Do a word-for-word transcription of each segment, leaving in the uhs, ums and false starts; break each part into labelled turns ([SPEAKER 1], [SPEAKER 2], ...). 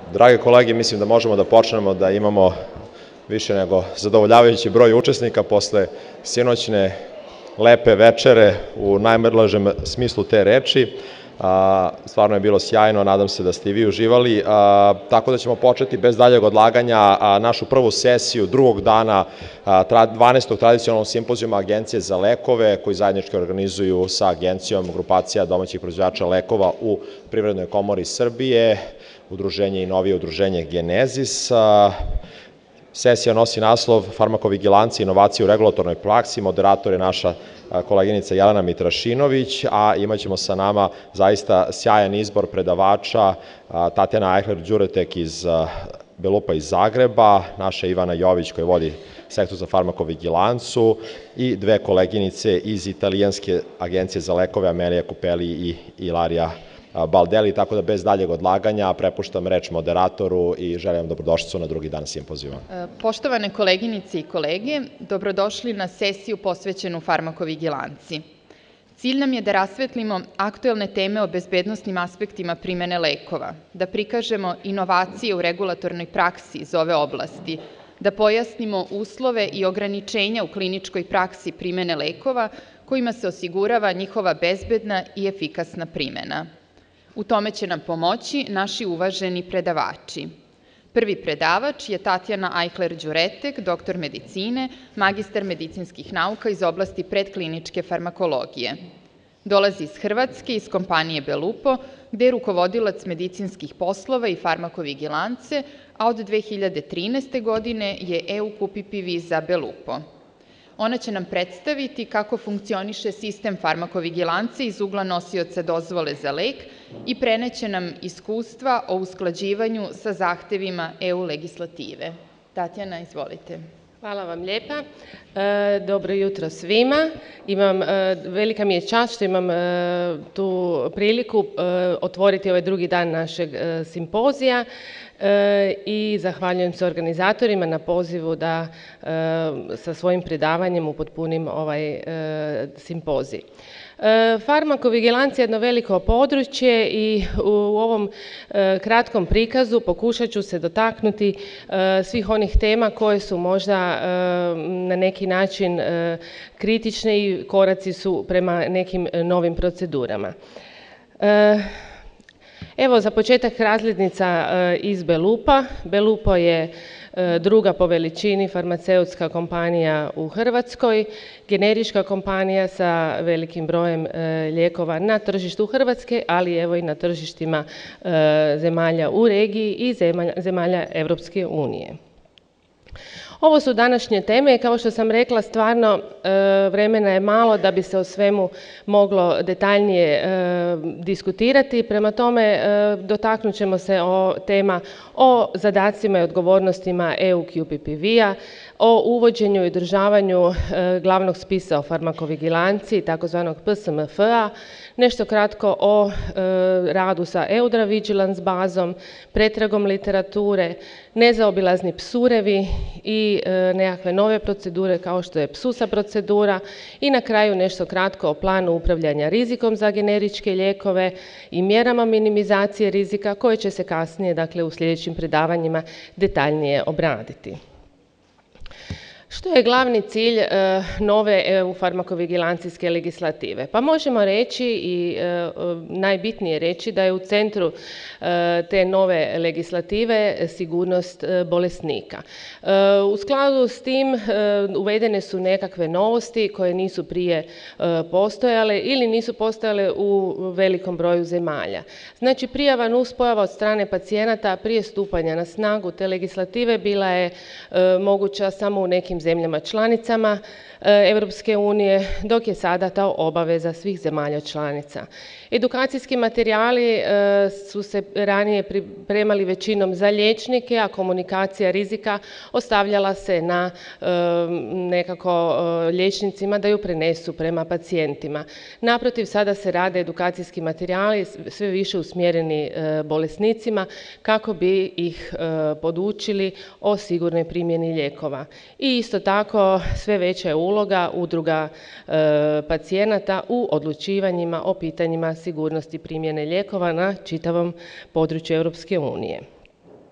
[SPEAKER 1] Drage kolege, mislim da možemo da počnemo da imamo više nego zadovoljavajući broj učesnika posle sinoćne lepe večere u najmrlažem smislu te reči. Stvarno je bilo sjajno, nadam se da ste i vi uživali, tako da ćemo početi bez daljeg odlaganja našu prvu sesiju drugog dana dvanaestog tradicionalnog simpozijuma Agencije za lekove, koji zajednički organizuju sa Agencijom grupacija domaćih proizvođača lekova u Privrednoj komori Srbije, udruženje i novije udruženje Genezis. Sesija nosi naslov Farmakovigilancija i inovacije u regulatornoj praksi. Moderator je naša koleginica Jelena Mitrašinović, a imat ćemo sa nama zaista sjajan izbor predavača, Tatjana Ajhler-Đuretek iz Belupa iz Zagreba, naša Ivana Jović koja vodi sektor za farmakovigilancu i dve koleginice iz Italijanske agencije za lekove, Amelija Kupeli i Ilaria Baldeli, tako da bez daljeg odlaganja prepuštam reč moderatoru i želim dobrodošlicu na drugi dan simpozijuma.
[SPEAKER 2] Poštovane koleginice i kolege, dobrodošli na sesiju posvećenu farmakovigilanciji. Cilj nam je da rasvetlimo aktuelne teme o bezbednosnim aspektima primene lekova, da prikažemo inovacije u regulatornoj praksi iz ove oblasti, da pojasnimo uslove i ograničenja u kliničkoj praksi primene lekova kojima se osigurava njihova bezbedna i efikasna primena. U tome će nam pomoći naši uvaženi predavači. Prvi predavač je Tatjana Ajhler-Đuretek, doktor medicine, magistar medicinskih nauka iz oblasti predkliničke farmakologije. Dolazi iz Hrvatske, iz kompanije Belupo, gde je rukovodilac medicinskih poslova i farmakovigilance, a od dve hiljade trinaeste. godine je E U Kupipivi za Belupo. Ona će nam predstaviti kako funkcioniše sistem farmakovigilance iz ugla nosioca dozvole za lek i preneće nam iskustva o usklađivanju sa zahtevima E U legislative. Tatjana, izvolite.
[SPEAKER 3] Hvala vam lijepa. Dobro jutro svima. Imam, velika mi je čast što imam tu priliku otvoriti ovaj drugi dan našeg simpozija i zahvaljujem se organizatorima na pozivu da sa svojim predavanjem upotpunim ovaj simpozij. Farmakovigilancija je jedno veliko područje i u ovom kratkom prikazu pokušat ću se dotaknuti svih onih tema koje su možda na neki način kritične i koraci su prema nekim novim procedurama. Evo za početak razglednica iz Belupa. Belupo je druga po veličini farmaceutska kompanija u Hrvatskoj, generička kompanija sa velikim brojem lijekova na tržištu Hrvatske, ali evo i na tržištima zemalja u regiji i zemalja Evropske unije. Ovo su današnje teme i kao što sam rekla, stvarno vremena je malo da bi se o svemu moglo detaljnije diskutirati. Prema tome dotaknut ćemo se o tema o zadacima i odgovornostima E U Q P P V-a, o uvođenju i održavanju glavnog spisa o farmakovigilanciji, takozvanog P S M F-a, nešto kratko o radu sa EudraVigilance bazom, pretragom literature, nezaobilazni psurevi i nekakve nove procedure kao što je psusa procedura i na kraju nešto kratko o planu upravljanja rizikom za generičke lijekove i mjerama minimizacije rizika koje će se kasnije, dakle, u sljedećim predavanjima detaljnije obraditi. Što je glavni cilj nove E U farmakovigilancijske legislative? Pa možemo reći i najbitnije reći da je u centru te nove legislative sigurnost bolesnika. U skladu s tim uvedene su nekakve novosti koje nisu prije postojale ili nisu postojale u velikom broju zemalja. Znači, prijava nuspojava od strane pacijenata prije stupanja na snagu te legislative bila je moguća samo u nekim zemljama članicama Europske unije, dok je sada ta obaveza svih zemalja članica. Edukacijski materijali su se ranije pripremali većinom za liječnike, a komunikacija rizika ostavljala se na nekako liječnicima da ju prenesu prema pacijentima. Naprotiv, sada se rade edukacijski materijali sve više usmjereni bolesnicima kako bi ih podučili o sigurnoj primjeni lijekova. I isto tako sve veća je uloga udruga pacijenata u odlučivanjima o pitanjima sigurnosti primjene lijekova na čitavom području Europske unije.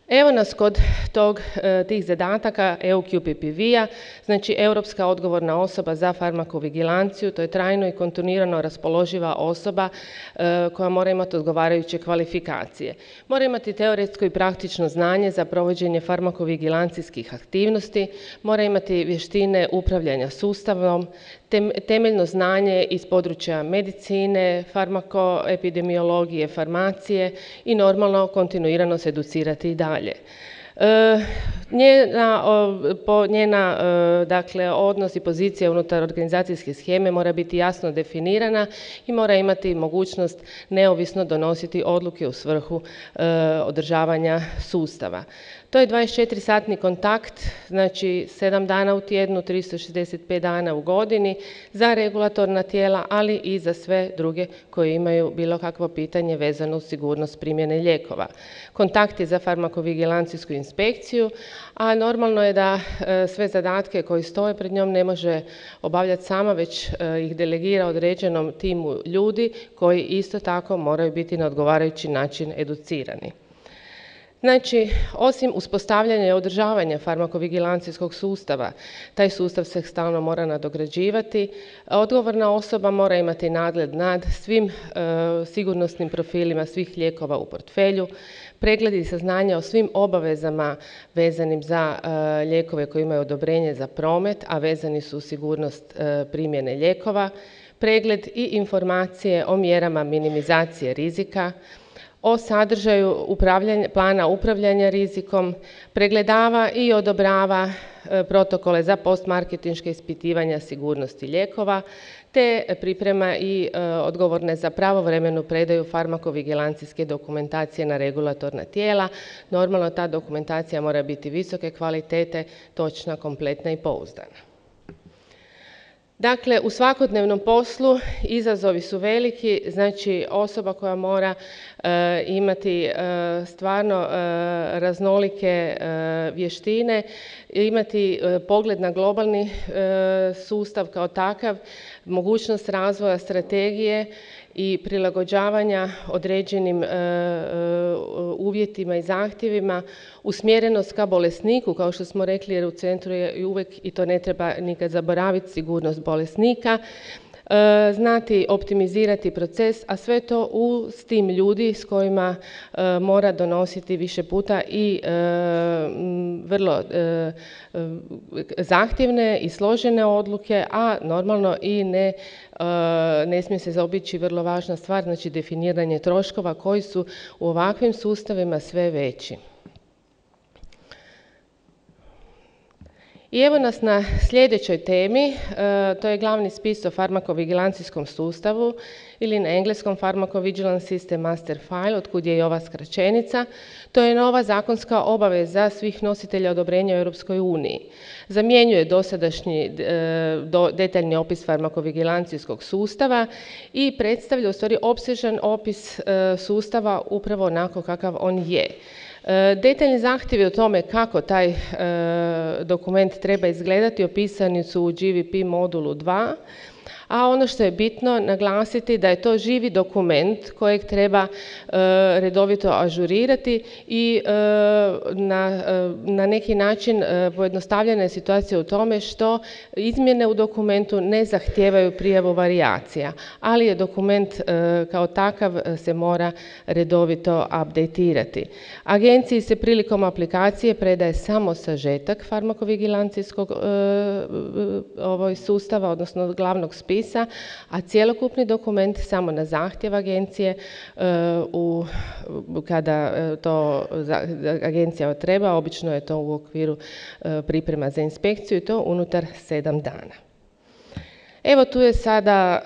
[SPEAKER 3] Evo nas kod tog, tih zadataka E U Q P P V-a, znači Europska odgovorna osoba za farmakovigilanciju, to je trajno i kontinuirano raspoloživa osoba koja mora imati odgovarajuće kvalifikacije. Mora imati teoretsko i praktično znanje za provođenje farmakovigilancijskih aktivnosti, mora imati vještine upravljanja sustavom, temeljno znanje iz područja medicine, farmakoepidemiologije, farmacije i normalno kontinuirano se educirati i dalje. Njena, po, njena dakle, odnos i pozicija unutar organizacijske sheme mora biti jasno definirana i mora imati mogućnost neovisno donositi odluke u svrhu održavanja sustava. To je dvadeset četiri satni kontakt, znači sedam dana u tjednu, tristo šezdeset pet dana u godini za regulatorna tijela, ali i za sve druge koji imaju bilo kakvo pitanje vezano uz sigurnost primjene lijekova. Kontakt je za farmakovigilancijsku inspekciju, a normalno je da sve zadatke koji stoje pred njom ne može obavljati sama, već ih delegira određenom timu ljudi koji isto tako moraju biti na odgovarajući način educirani. Znači, osim uspostavljanja i održavanja farmakovigilancijskog sustava, taj sustav se stalno mora nadograđivati, odgovorna osoba mora imati nadgled nad svim e, sigurnosnim profilima svih lijekova u portfelju, pregled i saznanja o svim obavezama vezanim za e, lijekove koji imaju odobrenje za promet, a vezani su u sigurnost e, primjene lijekova, pregled i informacije o mjerama minimizacije rizika, o sadržaju upravljanja, plana upravljanja rizikom, pregledava i odobrava e, protokole za postmarketinške ispitivanja sigurnosti lijekova, te priprema i e, odgovorne za pravovremenu predaju farmakovigilancijske dokumentacije na regulatorna tijela. Normalno ta dokumentacija mora biti visoke kvalitete, točna, kompletna i pouzdana. Dakle, u svakodnevnom poslu izazovi su veliki, znači osoba koja mora e, imati e, stvarno e, raznolike e, vještine, imati e, pogled na globalni e, sustav kao takav, mogućnost razvoja strategije i prilagođavanja određenim e, e, uvjetima i zahtjevima, usmjerenost ka bolesniku, kao što smo rekli, jer u centru je i uvijek, i to ne treba nikad zaboraviti, sigurnost bolesnika, e, znati optimizirati proces, a sve to u s tim ljudi s kojima e, mora donositi više puta i e, vrlo e, zahtjevne i složene odluke, a normalno i ne ne smije se zaobići vrlo važna stvar, znači definiranje troškova koji su u ovakvim sustavima sve veći. I evo nas na sljedećoj temi, to je glavni spis o farmakovigilancijskom sustavu ili na engleskom Pharmacovigilance System Master File, otkud je i ova skraćenica. To je nova zakonska obaveza svih nositelja odobrenja u Europskoj uniji. Zamjenjuje dosadašnji detaljni opis farmakovigilancijskog sustava i predstavlja u stvari opsežan opis sustava upravo onako kakav on je. Detaljni zahtjevi o tome kako taj dokument treba izgledati opisani su u G V P modulu dva, a ono što je bitno naglasiti da je to živi dokument kojeg treba e, redovito ažurirati i e, na, e, na neki način e, pojednostavljena je situacija u tome što izmjene u dokumentu ne zahtijevaju prijavu varijacija, ali je dokument e, kao takav se mora redovito updateirati. Agenciji se prilikom aplikacije predaje samo sažetak farmakovigilancijskog e, ovoj sustava, odnosno glavnog spisa, a cjelokupni dokument samo na zahtjev agencije u, kada to agencija treba, obično je to u okviru priprema za inspekciju i to unutar sedam dana. Evo tu je sada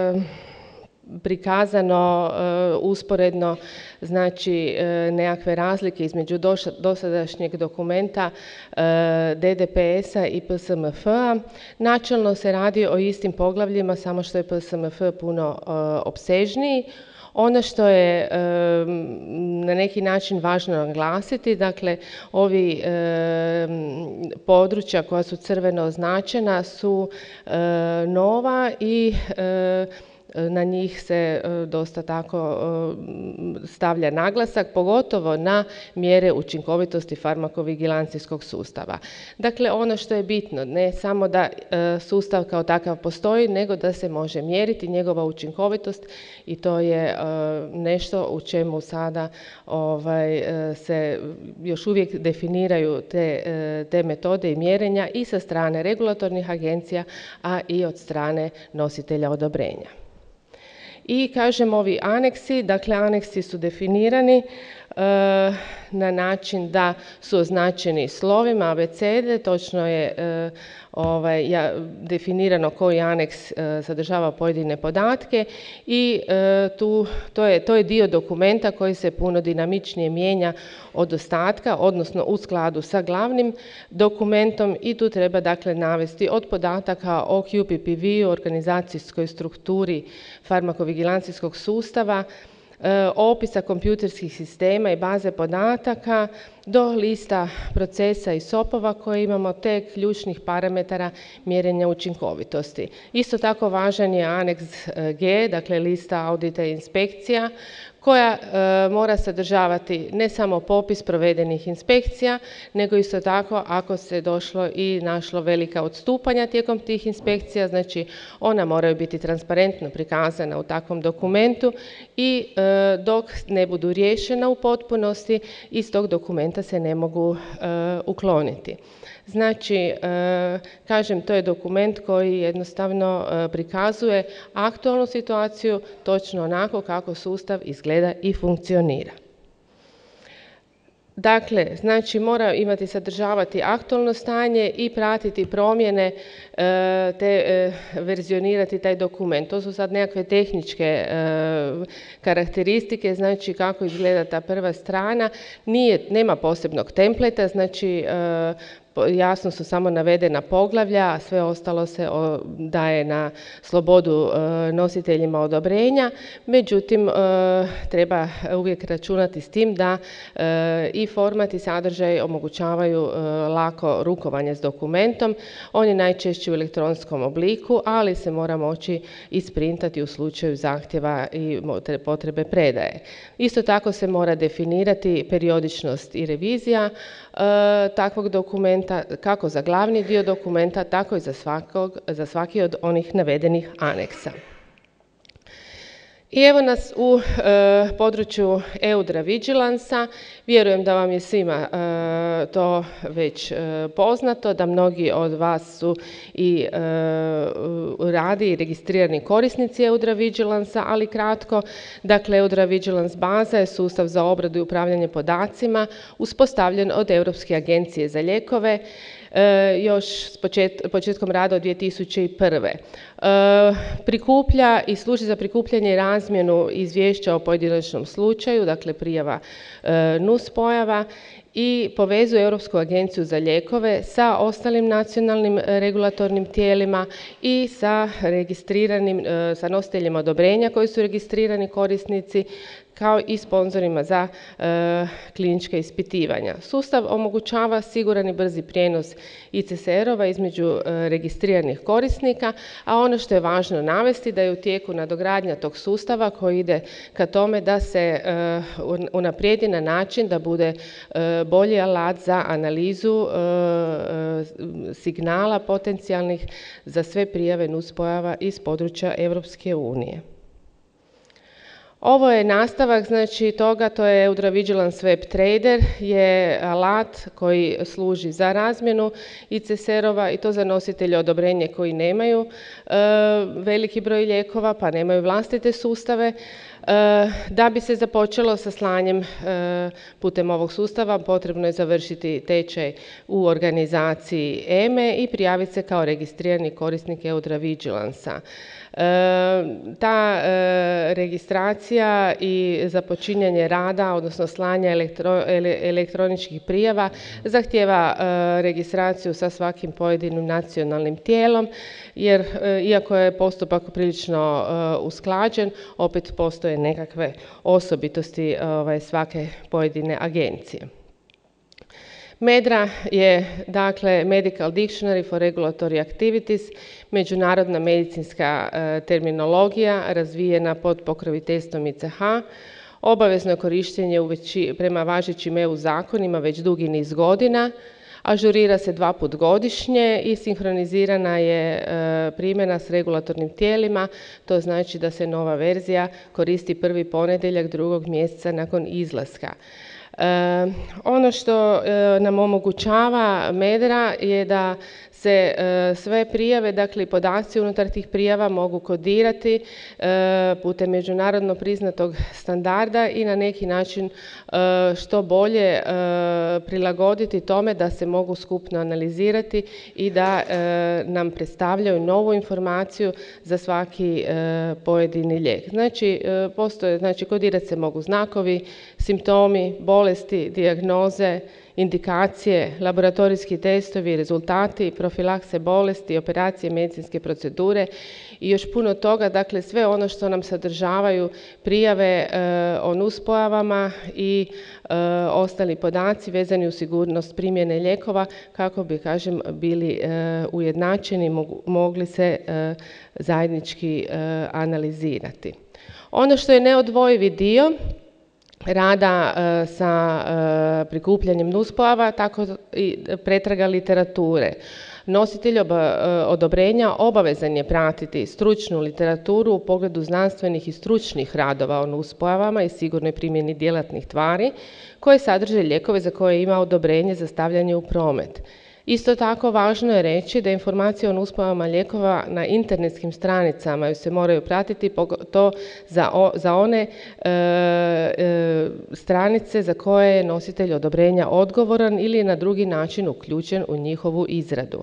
[SPEAKER 3] prikazano usporedno, znači nekakve razlike između dosadašnjeg dokumenta D D P S-a i P S M F-a. Načelno se radi o istim poglavljima, samo što je P S M F područje opsežniji. Ono što je na neki način važno naglasiti, dakle, ovi područja koja su crveno označena su nova i na njih se dosta tako stavlja naglasak, pogotovo na mjere učinkovitosti farmakovigilancijskog sustava. Dakle, ono što je bitno, ne samo da sustav kao takav postoji, nego da se može mjeriti njegova učinkovitost i to je nešto u čemu sada ovaj, se još uvijek definiraju te, te metode i mjerenja i sa strane regulatornih agencija, a i od strane nositelja odobrenja. I kažem, ovi aneksi, dakle aneksi su definirani na način da su označeni slovima abecede, točno je ovaj, ja, definirano koji aneks e, sadržava pojedine podatke i e, tu, to, je, to je dio dokumenta koji se puno dinamičnije mijenja od ostatka, odnosno u skladu sa glavnim dokumentom i tu treba dakle navesti od podataka o Q P P V, organizacijskoj strukturi farmakovigilancijskog sustava, opisa kompjuterskih sistema i baze podataka do lista procesa i sopova koje imamo te ključnih parametara mjerenja učinkovitosti. Isto tako važan je aneks G, dakle lista audita i inspekcija koja e, mora sadržavati ne samo popis provedenih inspekcija, nego isto tako ako se došlo i našlo velika odstupanja tijekom tih inspekcija, znači ona moraju biti transparentno prikazana u takvom dokumentu i e, dok ne budu riješena u potpunosti, iz tog dokumenta se ne mogu e, ukloniti. Znači, e, kažem, to je dokument koji jednostavno e, prikazuje aktualnu situaciju točno onako kako sustav izgleda i funkcionira. Dakle, znači mora imati, sadržavati aktualno stanje i pratiti promjene e, te e, verzionirati taj dokument. To su sad nekakve tehničke e, karakteristike, znači kako izgleda ta prva strana. Nije, nema posebnog templeta, znači e, jasno su samo navedena poglavlja, a sve ostalo se daje na slobodu nositeljima odobrenja. Međutim, treba uvijek računati s tim da i format i sadržaj omogućavaju lako rukovanje s dokumentom. On je najčešće u elektronskom obliku, ali se mora moći isprintati u slučaju zahtjeva i potrebe predaje. Isto tako se mora definirati periodičnost i revizija takvog dokumenta, kako za glavni dio dokumenta, tako i za, svakog, za svaki od onih navedenih aneksa. I evo nas u e, području EudraVigilance-a. Vjerujem da vam je svima e, to već e, poznato, da mnogi od vas su i e, radi i registrirani korisnici EudraVigilance-a, ali kratko, dakle EudraVigilance baza je sustav za obradu i upravljanje podacima uspostavljen od Europske agencije za lijekove E, još s počet, početkom rada od dvije tisuće prve. E, prikuplja i služi za prikupljanje i razmjenu izvješća o pojedinačnom slučaju, dakle prijava e, nuspojava i povezuje Europsku agenciju za lijekove sa ostalim nacionalnim regulatornim tijelima i sa registriranim, e, sa nositeljima odobrenja koji su registrirani korisnici, kao i sponzorima za e, klinička ispitivanja. Sustav omogućava siguran i brzi prijenos I C S R-ova između e, registriranih korisnika, a ono što je važno navesti da je u tijeku nadogradnja tog sustava koji ide ka tome da se e, unaprijedi na način da bude e, bolji alat za analizu e, e, signala potencijalnih za sve prijave nuspojava iz područja Europske unije. Ovo je nastavak znači toga, to je EudraVigilance Web Trader, je alat koji služi za razmjenu I C S R-ova i to za nositelje odobrenja koji nemaju e, veliki broj lijekova pa nemaju vlastite sustave. Da bi se započelo sa slanjem putem ovog sustava, potrebno je završiti tečaj u organizaciji E M E i prijaviti se kao registrirani korisnik EudraVigilance-a. Ta registracija i započinjanje rada, odnosno slanja elektro, elektroničkih prijava, zahtijeva registraciju sa svakim pojedinim nacionalnim tijelom, jer iako je postupak prilično usklađen, opet postoje nekakve osobitosti ovaj, svake pojedine agencije. MEDRA je, dakle, Medical Dictionary for Regulatory Activities, međunarodna medicinska e, terminologija razvijena pod pokroviteljstvom I C H. Obavezno je korištenje u veći, prema važećim E U zakonima već dugi niz godina, ažurira se dva put godišnje i sinhronizirana je e, primjena s regulatornim tijelima, to znači da se nova verzija koristi prvi ponedjeljak drugog mjeseca nakon izlaska. E, ono što e, nam omogućava MEDRA je da se e, sve prijave, dakle i podaci unutar tih prijava mogu kodirati e, putem međunarodno priznatog standarda i na neki način e, što bolje e, prilagoditi tome da se mogu skupno analizirati i da e, nam predstavljaju novu informaciju za svaki e, pojedini lijek. Znači, e, postoje, znači kodirati se mogu znakovi, simptomi, bolesti, dijagnoze, indikacije, laboratorijski testovi, rezultati, profilakse bolesti, operacije, medicinske procedure i još puno toga, dakle sve ono što nam sadržavaju prijave e, o nuspojavama i e, ostali podaci vezani u sigurnost primjene lijekova kako bi, kažem, bili e, ujednačeni, mogu, mogli se e, zajednički e, analizirati. Ono što je neodvojivi dio rada e, sa e, prikupljanjem nuspojava, tako i pretraga literature. Nositelj oba, e, odobrenja obavezan je pratiti stručnu literaturu u pogledu znanstvenih i stručnih radova o nuspojavama i sigurnoj primjeni djelatnih tvari koje sadrže lijekove za koje ima odobrenje za stavljanje u promet. Isto tako važno je reći da informacije o nuspojavama lijekova na internetskim stranicama se moraju pratiti, to za, o, za one e, e, stranice za koje je nositelj odobrenja odgovoran ili je na drugi način uključen u njihovu izradu.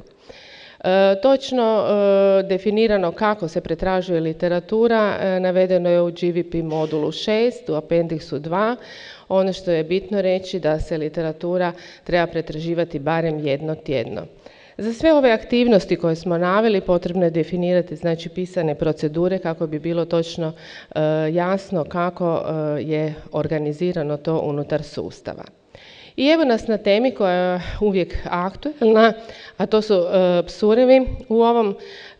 [SPEAKER 3] E, točno e, definirano kako se pretražuje literatura e, navedeno je u G V P modulu šest, u apendiksu dva. Ono što je bitno reći da se literatura treba pretraživati barem jedno tjedno. Za sve ove aktivnosti koje smo naveli potrebno je definirati, znači, pisane procedure kako bi bilo točno e, jasno kako e, je organizirano to unutar sustava. I evo nas na temi koja je uvijek aktualna, a to su e, psurevi. U ovom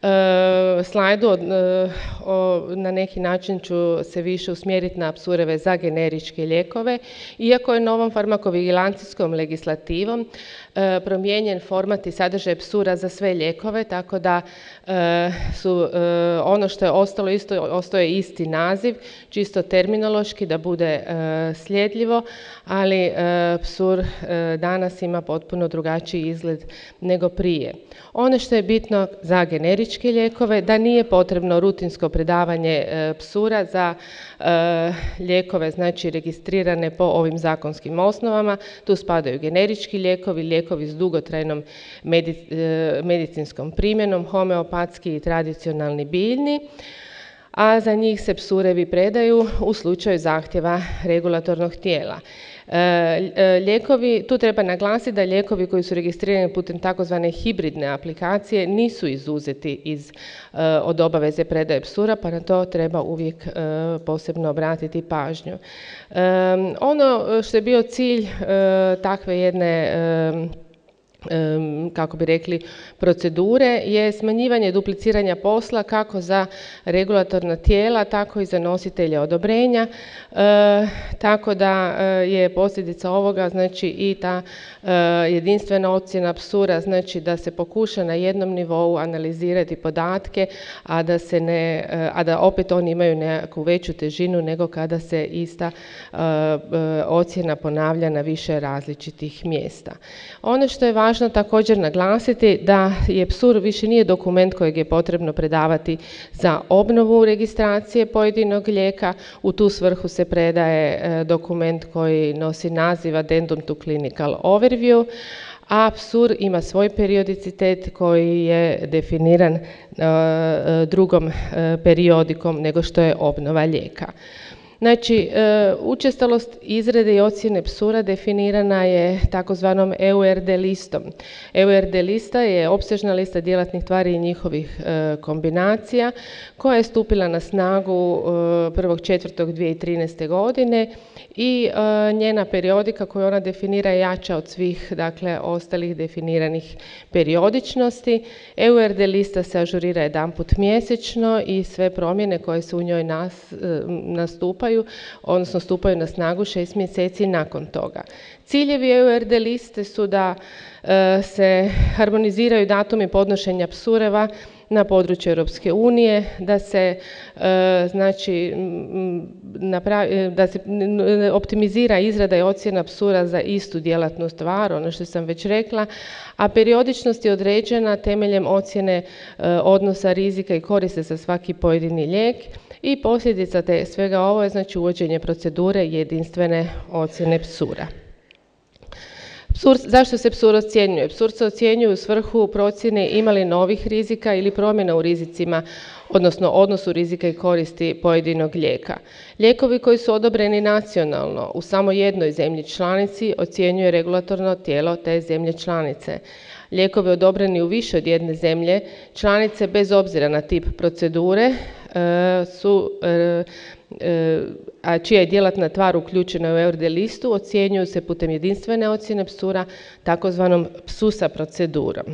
[SPEAKER 3] e, slajdu od, e, o, na neki način ću se više usmjeriti na psureve za generičke lijekove, iako je novom farmakovigilancijskom legislativom e, promijenjen format i sadržaj psura za sve lijekove, tako da e, su e, ono što je ostalo isto, ostaje isti naziv, čisto terminološki da bude e, sljedljivo, ali e, psur danas ima potpuno drugačiji izgled nego prije. Ono što je bitno za generičke lijekove, da nije potrebno rutinsko predavanje e, psura za e, lijekove, znači registrirane po ovim zakonskim osnovama. Tu spadaju generički lijekovi, lijekovi s dugotrajnom medic, e, medicinskom primjenom, homeopatski i tradicionalni biljni, a za njih se psurevi predaju u slučaju zahtjeva regulatornog tijela. E, lijekovi, tu treba naglasiti da lijekovi koji su registrirani putem takozvane hibridne aplikacije nisu izuzeti iz, e, od obaveze predaje psura, pa na to treba uvijek e, posebno obratiti pažnju. E, ono što je bio cilj e, takve jedne e, kako bi rekli, procedure je smanjivanje dupliciranja posla kako za regulatorna tijela, tako i za nositelje odobrenja, e, tako da e, je posljedica ovoga, znači, i ta e, jedinstvena ocjena psura, znači da se pokuša na jednom nivou analizirati podatke, a da se ne, e, a da opet oni imaju nekakvu veću težinu nego kada se ista e, e, ocjena ponavlja na više različitih mjesta. Ono što je važno Važno također naglasiti da je psur više nije dokument kojeg je potrebno predavati za obnovu registracije pojedinog lijeka. U tu svrhu se predaje e, dokument koji nosi naziv Addendum to Clinical Overview, a psur ima svoj periodicitet koji je definiran e, drugom e, periodikom nego što je obnova lijeka. Znači, učestalost izrade i ocjene psura definirana je takozvanom E U R D listom. E U R D lista je opsežna lista djelatnih tvari i njihovih kombinacija koja je stupila na snagu prvog četvrtog dvije tisuće trinaeste. godine i njena periodika koju ona definira je jača od svih, dakle, ostalih definiranih periodičnosti. E U R D lista se ažurira jedanput mjesečno i sve promjene koje se u njoj nas, nastupaju, odnosno stupaju na snagu šest mjeseci nakon toga. Ciljevi E U R D liste su da e, se harmoniziraju datumi podnošenja psureva na području Europske unije, da se e, znači napravi, da se optimizira izrada i ocjena psura za istu djelatnu stvar, ono što sam već rekla, a periodičnost je određena temeljem ocjene e, odnosa rizika i koriste za svaki pojedini lijek. I posljedica te svega ovo je znači uvođenje procedure jedinstvene ocjene psura. Psur, zašto se psur ocjenjuje? Psur se ocjenjuje u svrhu procjene ima li novih rizika ili promjena u rizicima, odnosno odnosu rizika i koristi pojedinog lijeka. Lijekovi koji su odobreni nacionalno u samo jednoj zemlji članici ocjenjuje regulatorno tijelo te zemlje članice. Lijekovi odobreni u više od jedne zemlje članice bez obzira na tip procedure su, a čija je djelatna tvar uključena u E U R D listu, ocjenjuju se putem jedinstvene ocjene psura, takozvanom psusa procedurom.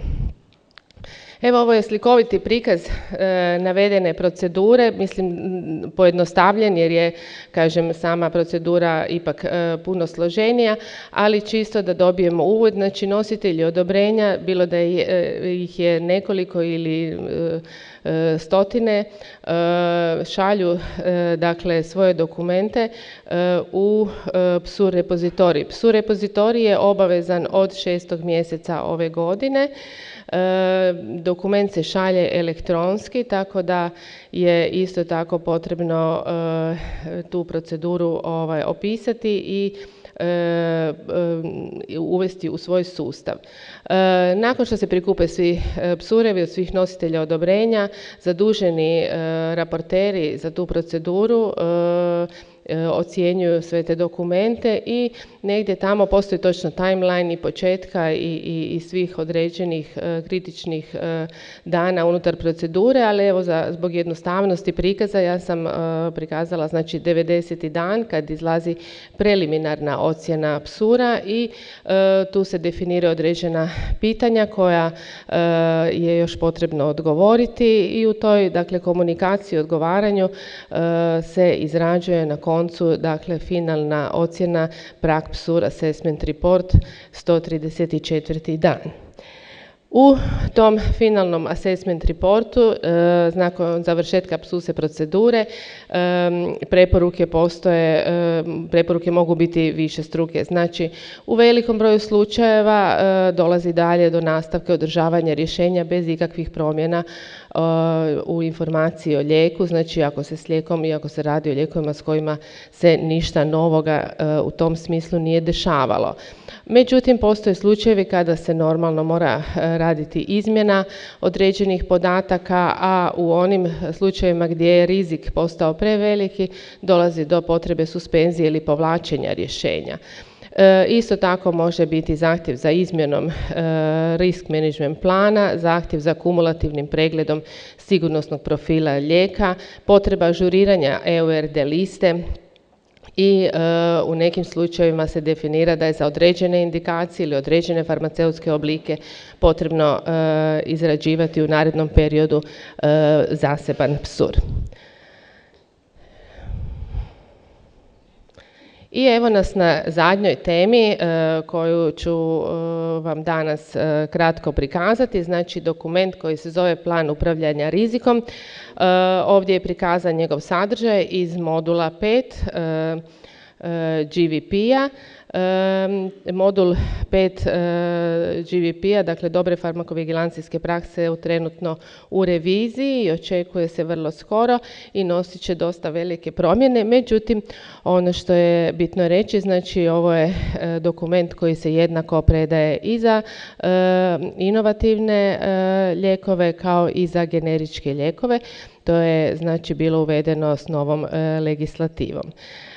[SPEAKER 3] Evo, ovo je slikoviti prikaz e, navedene procedure, mislim pojednostavljen jer je, kažem, sama procedura ipak e, puno složenija, ali čisto da dobijemo uvod. Znači, nositelji odobrenja, bilo da je, e, ih je nekoliko ili e, e, stotine, e, šalju e, dakle svoje dokumente e, u e, psur repozitorij. Psur repozitorij je obavezan od šestog mjeseca ove godine. E, dokument se šalje elektronski, tako da je isto tako potrebno e, tu proceduru ovaj, opisati i e, e, uvesti u svoj sustav. E, nakon što se prikupe svi e, psurevi od svih nositelja odobrenja, zaduženi e, raporteri za tu proceduru e, ocjenjuju sve te dokumente i negdje tamo postoji točno timeline i početka i, i, i svih određenih e, kritičnih e, dana unutar procedure, ali evo za, zbog jednostavnosti prikaza ja sam e, prikazala znači devedeseti dan kad izlazi preliminarna ocjena psura i e, tu se definira određena pitanja koja e, je još potrebno odgovoriti i u toj dakle komunikaciji i odgovaranju e, se izrađuje na koncu koncu, dakle, finalna ocjena Prag Psur Assessment Report sto trideset četvrti dan. U tom finalnom assessment reportu, e, nakon završetka psuse procedure, e, preporuke postoje, e, preporuke mogu biti više struke. Znači, u velikom broju slučajeva e, dolazi dalje do nastavka održavanja rješenja bez ikakvih promjena e, u informaciji o lijeku. Znači, ako se s lijekom i ako se radi o lijekovima s kojima se ništa novoga e, u tom smislu nije dešavalo. Međutim, postoje slučajevi kada se normalno mora raditi izmjena određenih podataka, a u onim slučajevima gdje je rizik postao preveliki, dolazi do potrebe suspenzije ili povlačenja rješenja. E, isto tako može biti zahtjev za izmjenom e, risk management plana, zahtjev za kumulativnim pregledom sigurnosnog profila lijeka, potreba ažuriranja E U R D liste, i e, u nekim slučajevima se definira da je za određene indikacije ili određene farmaceutske oblike potrebno e, izrađivati u narednom periodu e, zaseban psur. I evo nas na zadnjoj temi e, koju ću e, vam danas e, kratko prikazati, znači dokument koji se zove Plan upravljanja rizikom. E, ovdje je prikazan njegov sadržaj iz modula pet e, e, G V P-a. E, modul pet e, G V P-a, dakle dobre farmakovigilancijske prakse je trenutno u reviziji i očekuje se vrlo skoro i nosit će dosta velike promjene. Međutim, ono što je bitno reći, znači ovo je e, dokument koji se jednako predaje i za e, inovativne e, lijekove kao i za generičke lijekove. što je znači bilo uvedeno s novom e, legislativom.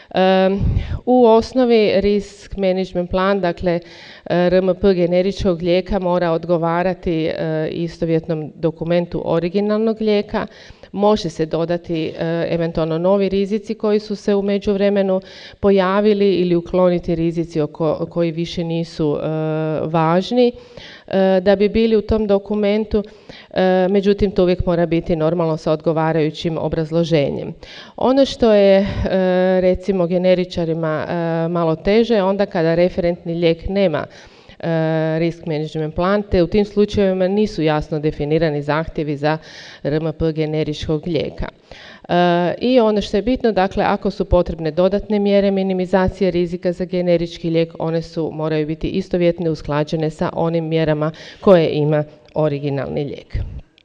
[SPEAKER 3] U osnovi risk management plan, dakle R M P generičkog lijeka mora odgovarati istovjetnom dokumentu originalnog lijeka. Može se dodati eventualno novi rizici koji su se u međuvremenu pojavili ili ukloniti rizici koji više nisu važni da bi bili u tom dokumentu, međutim to uvijek mora biti normalno sa odgovarajućim obrazloženjem. Ono što je recimo generičarima malo teže, onda kada referentni lijek nema risk management plan, te u tim slučajevima nisu jasno definirani zahtjevi za R M P generičkog lijeka. I ono što je bitno, dakle, ako su potrebne dodatne mjere minimizacije rizika za generički lijek, one su, moraju biti istovjetne, usklađene sa onim mjerama koje ima originalni lijek.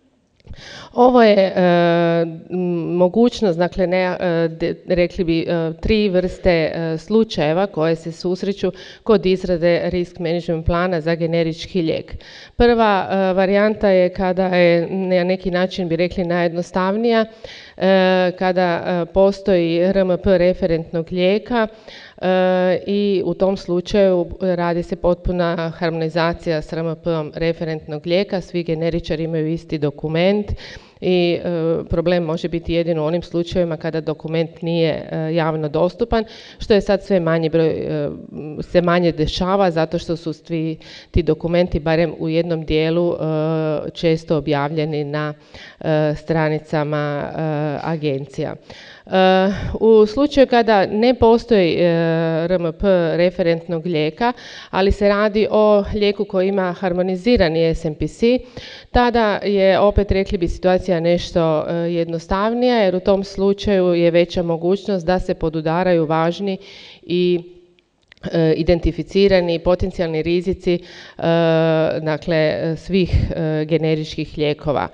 [SPEAKER 3] Ovo je e, mogućnost, dakle, ne, e, de, rekli bi e, tri vrste e, slučajeva koje se susreću kod izrade risk management plana za generički lijek. Prva e, varijanta je kada je na neki način bi rekli najjednostavnija, e, kada e, postoji R M P referentnog lijeka, E, i u tom slučaju radi se potpuna harmonizacija s R M P-om referentnog lijeka, svi generičari imaju isti dokument i e, problem može biti jedino u onim slučajevima kada dokument nije e, javno dostupan, što je sad sve manje broj, e, se manje dešava zato što su svi ti dokumenti barem u jednom dijelu e, često objavljeni na e, stranicama e, agencija. U slučaju kada ne postoji R M P referentnog lijeka, ali se radi o lijeku koji ima harmonizirani S M P C, tada je, opet rekli bi, situacija nešto jednostavnija, jer u tom slučaju je veća mogućnost da se podudaraju važni i identificirani potencijalni rizici, dakle, svih generičkih lijekova.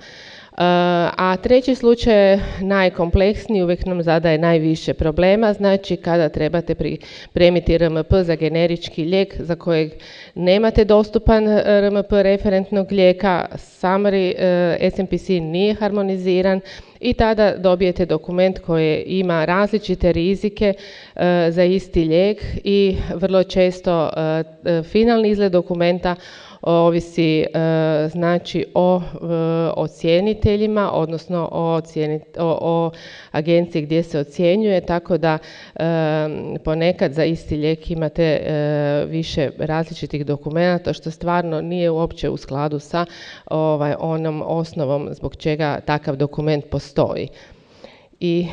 [SPEAKER 3] A treći slučaj je najkompleksniji, uvijek nam zadaje najviše problema, znači kada trebate pripremiti R M P za generički lijek za kojeg nemate dostupan R M P referentnog lijeka, summary S M P C nije harmoniziran i tada dobijete dokument koji ima različite rizike za isti lijek i vrlo često finalni izgled dokumenta ovisi e, znači o e, ocjeniteljima, odnosno o, ocjeni, o, o agenciji gdje se ocjenjuje, tako da e, ponekad za isti lijek imate e, više različitih dokumenata, što stvarno nije uopće u skladu sa ovaj, onom osnovom zbog čega takav dokument postoji. I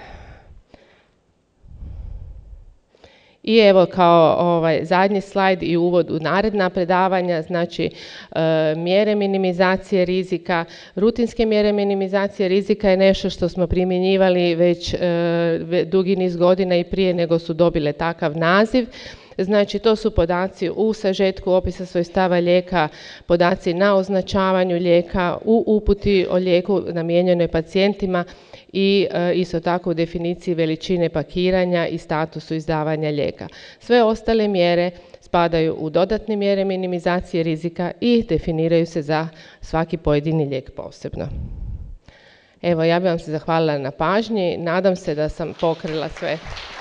[SPEAKER 3] I evo kao ovaj zadnji slajd i uvod u naredna predavanja, znači e, mjere minimizacije rizika, rutinske mjere minimizacije rizika je nešto što smo primjenjivali već e, dugi niz godina i prije nego su dobile takav naziv. Znači to su podaci u sažetku opisa svojstava lijeka, podaci na označavanju lijeka, u uputi o lijeku namijenjenoj pacijentima i e, isto tako u definiciji veličine pakiranja i statusu izdavanja lijeka. Sve ostale mjere spadaju u dodatne mjere minimizacije rizika i definiraju se za svaki pojedini lijek posebno. Evo, ja bih vam se zahvalila na pažnji, nadam se da sam pokrila sve.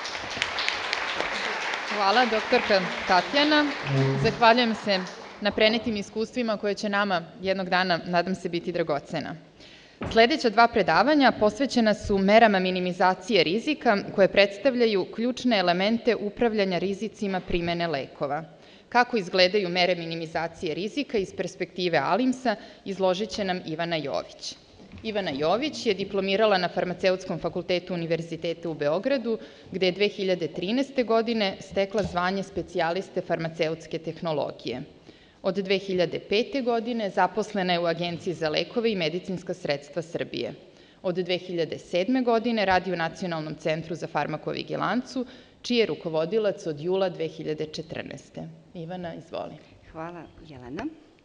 [SPEAKER 2] Hvala, doktorka Tatjana. Zahvaljujem se na prenetim iskustvima koje će nama jednog dana, nadam se, biti dragocena. Sljedeća dva predavanja posvećena su merama minimizacije rizika koje predstavljaju ključne elemente upravljanja rizicima primene lekova. Kako izgledaju mere minimizacije rizika iz perspektive ALIMS-a izložit će nam Ivana Jović. Ivana Jović je diplomirala na Farmaceutskom fakultetu Univerziteta u Beogradu, gde je dve hiljade trinaeste. godine stekla zvanje specijaliste farmaceutske tehnologije. Od dve hiljade pete. godine zaposlena je u Agenciji za lekove i medicinska sredstva Srbije. Od dve hiljade sedme. godine radi u Nacionalnom centru za farmakovigilancu, čiji je rukovodilac od jula dve hiljade četrnaeste. Ivana, izvoli.
[SPEAKER 4] Hvala, Jelena.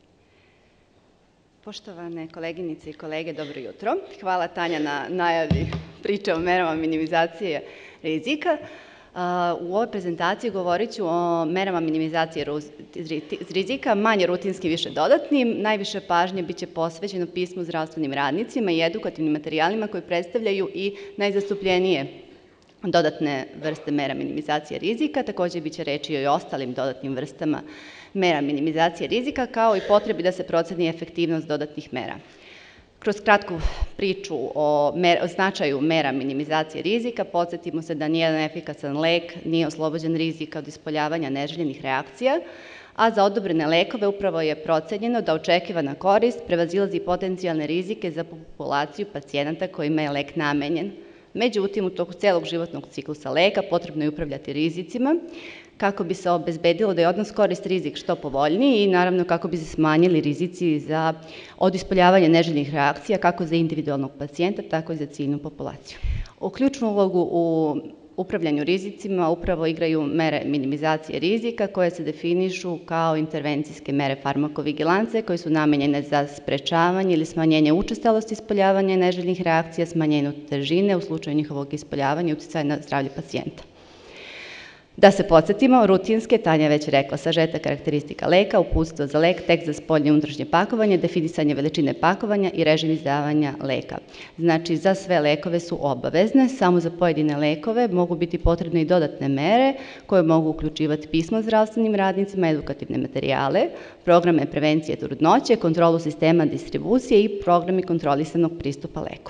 [SPEAKER 4] Poštovane koleginice i kolege, dobro jutro. Hvala, Tanja, na najavi priče o merama minimizacije rizika. U ovoj prezentaciji govorit ću o merama minimizacije rizika, manje rutinski, više dodatnim. Najviše pažnje biće posvećeno pismu zdravstvenim radnicima i edukativnim materijalima koji predstavljaju i najzastupljenije dodatne vrste mera minimizacije rizika. Takođe biće reči i o ostalim dodatnim vrstama mera minimizacije rizika, kao i potrebi da se proceni efektivnost dodatnih mera. Kroz kratku priču o značaju mera minimizacije rizika, podsjetimo se da nijedan efikasan lek nije oslobođen rizika od ispoljavanja neželjenih reakcija, a za odobrene lekove upravo je procenjeno da očekivana korist prevazilazi potencijalne rizike za populaciju pacijenata kojima je lek namenjen. Međutim, u toku celog životnog ciklusa leka potrebno je upravljati rizicima kako bi se obezbedilo da je odnos korist-rizik što povoljniji i naravno kako bi se smanjili rizici od ispoljavanja neželjenih reakcija kako za individualnog pacijenta, tako i za ciljnu populaciju. U ključnu ulogu u upravljanju rizicima upravo igraju mere minimizacije rizika koje se definišu kao intervencijske mere farmakovigilance koje su namenjene za sprečavanje ili smanjenje učestalosti ispoljavanja neželjenih reakcija, smanjenje težine u slučaju njihovog ispoljavanja i uticaja na zdravlje pacijenta. Da se podsjetimo, rutinske, Tanja je već rekla, sažetak karakteristika leka, uputstvo za lek, tekst za spoljne i unutrašnje pakovanje, definisanje veličine pakovanja i režim izdavanja leka. Znači, za sve lekove su obavezne, samo za pojedine lekove mogu biti potrebne i dodatne mere koje mogu uključivati pismo zdravstvenim radnicima, edukativne materijale, programe prevencije trudnoće, kontrolu sistema distribucije i programi kontrolisanog pristupa leku.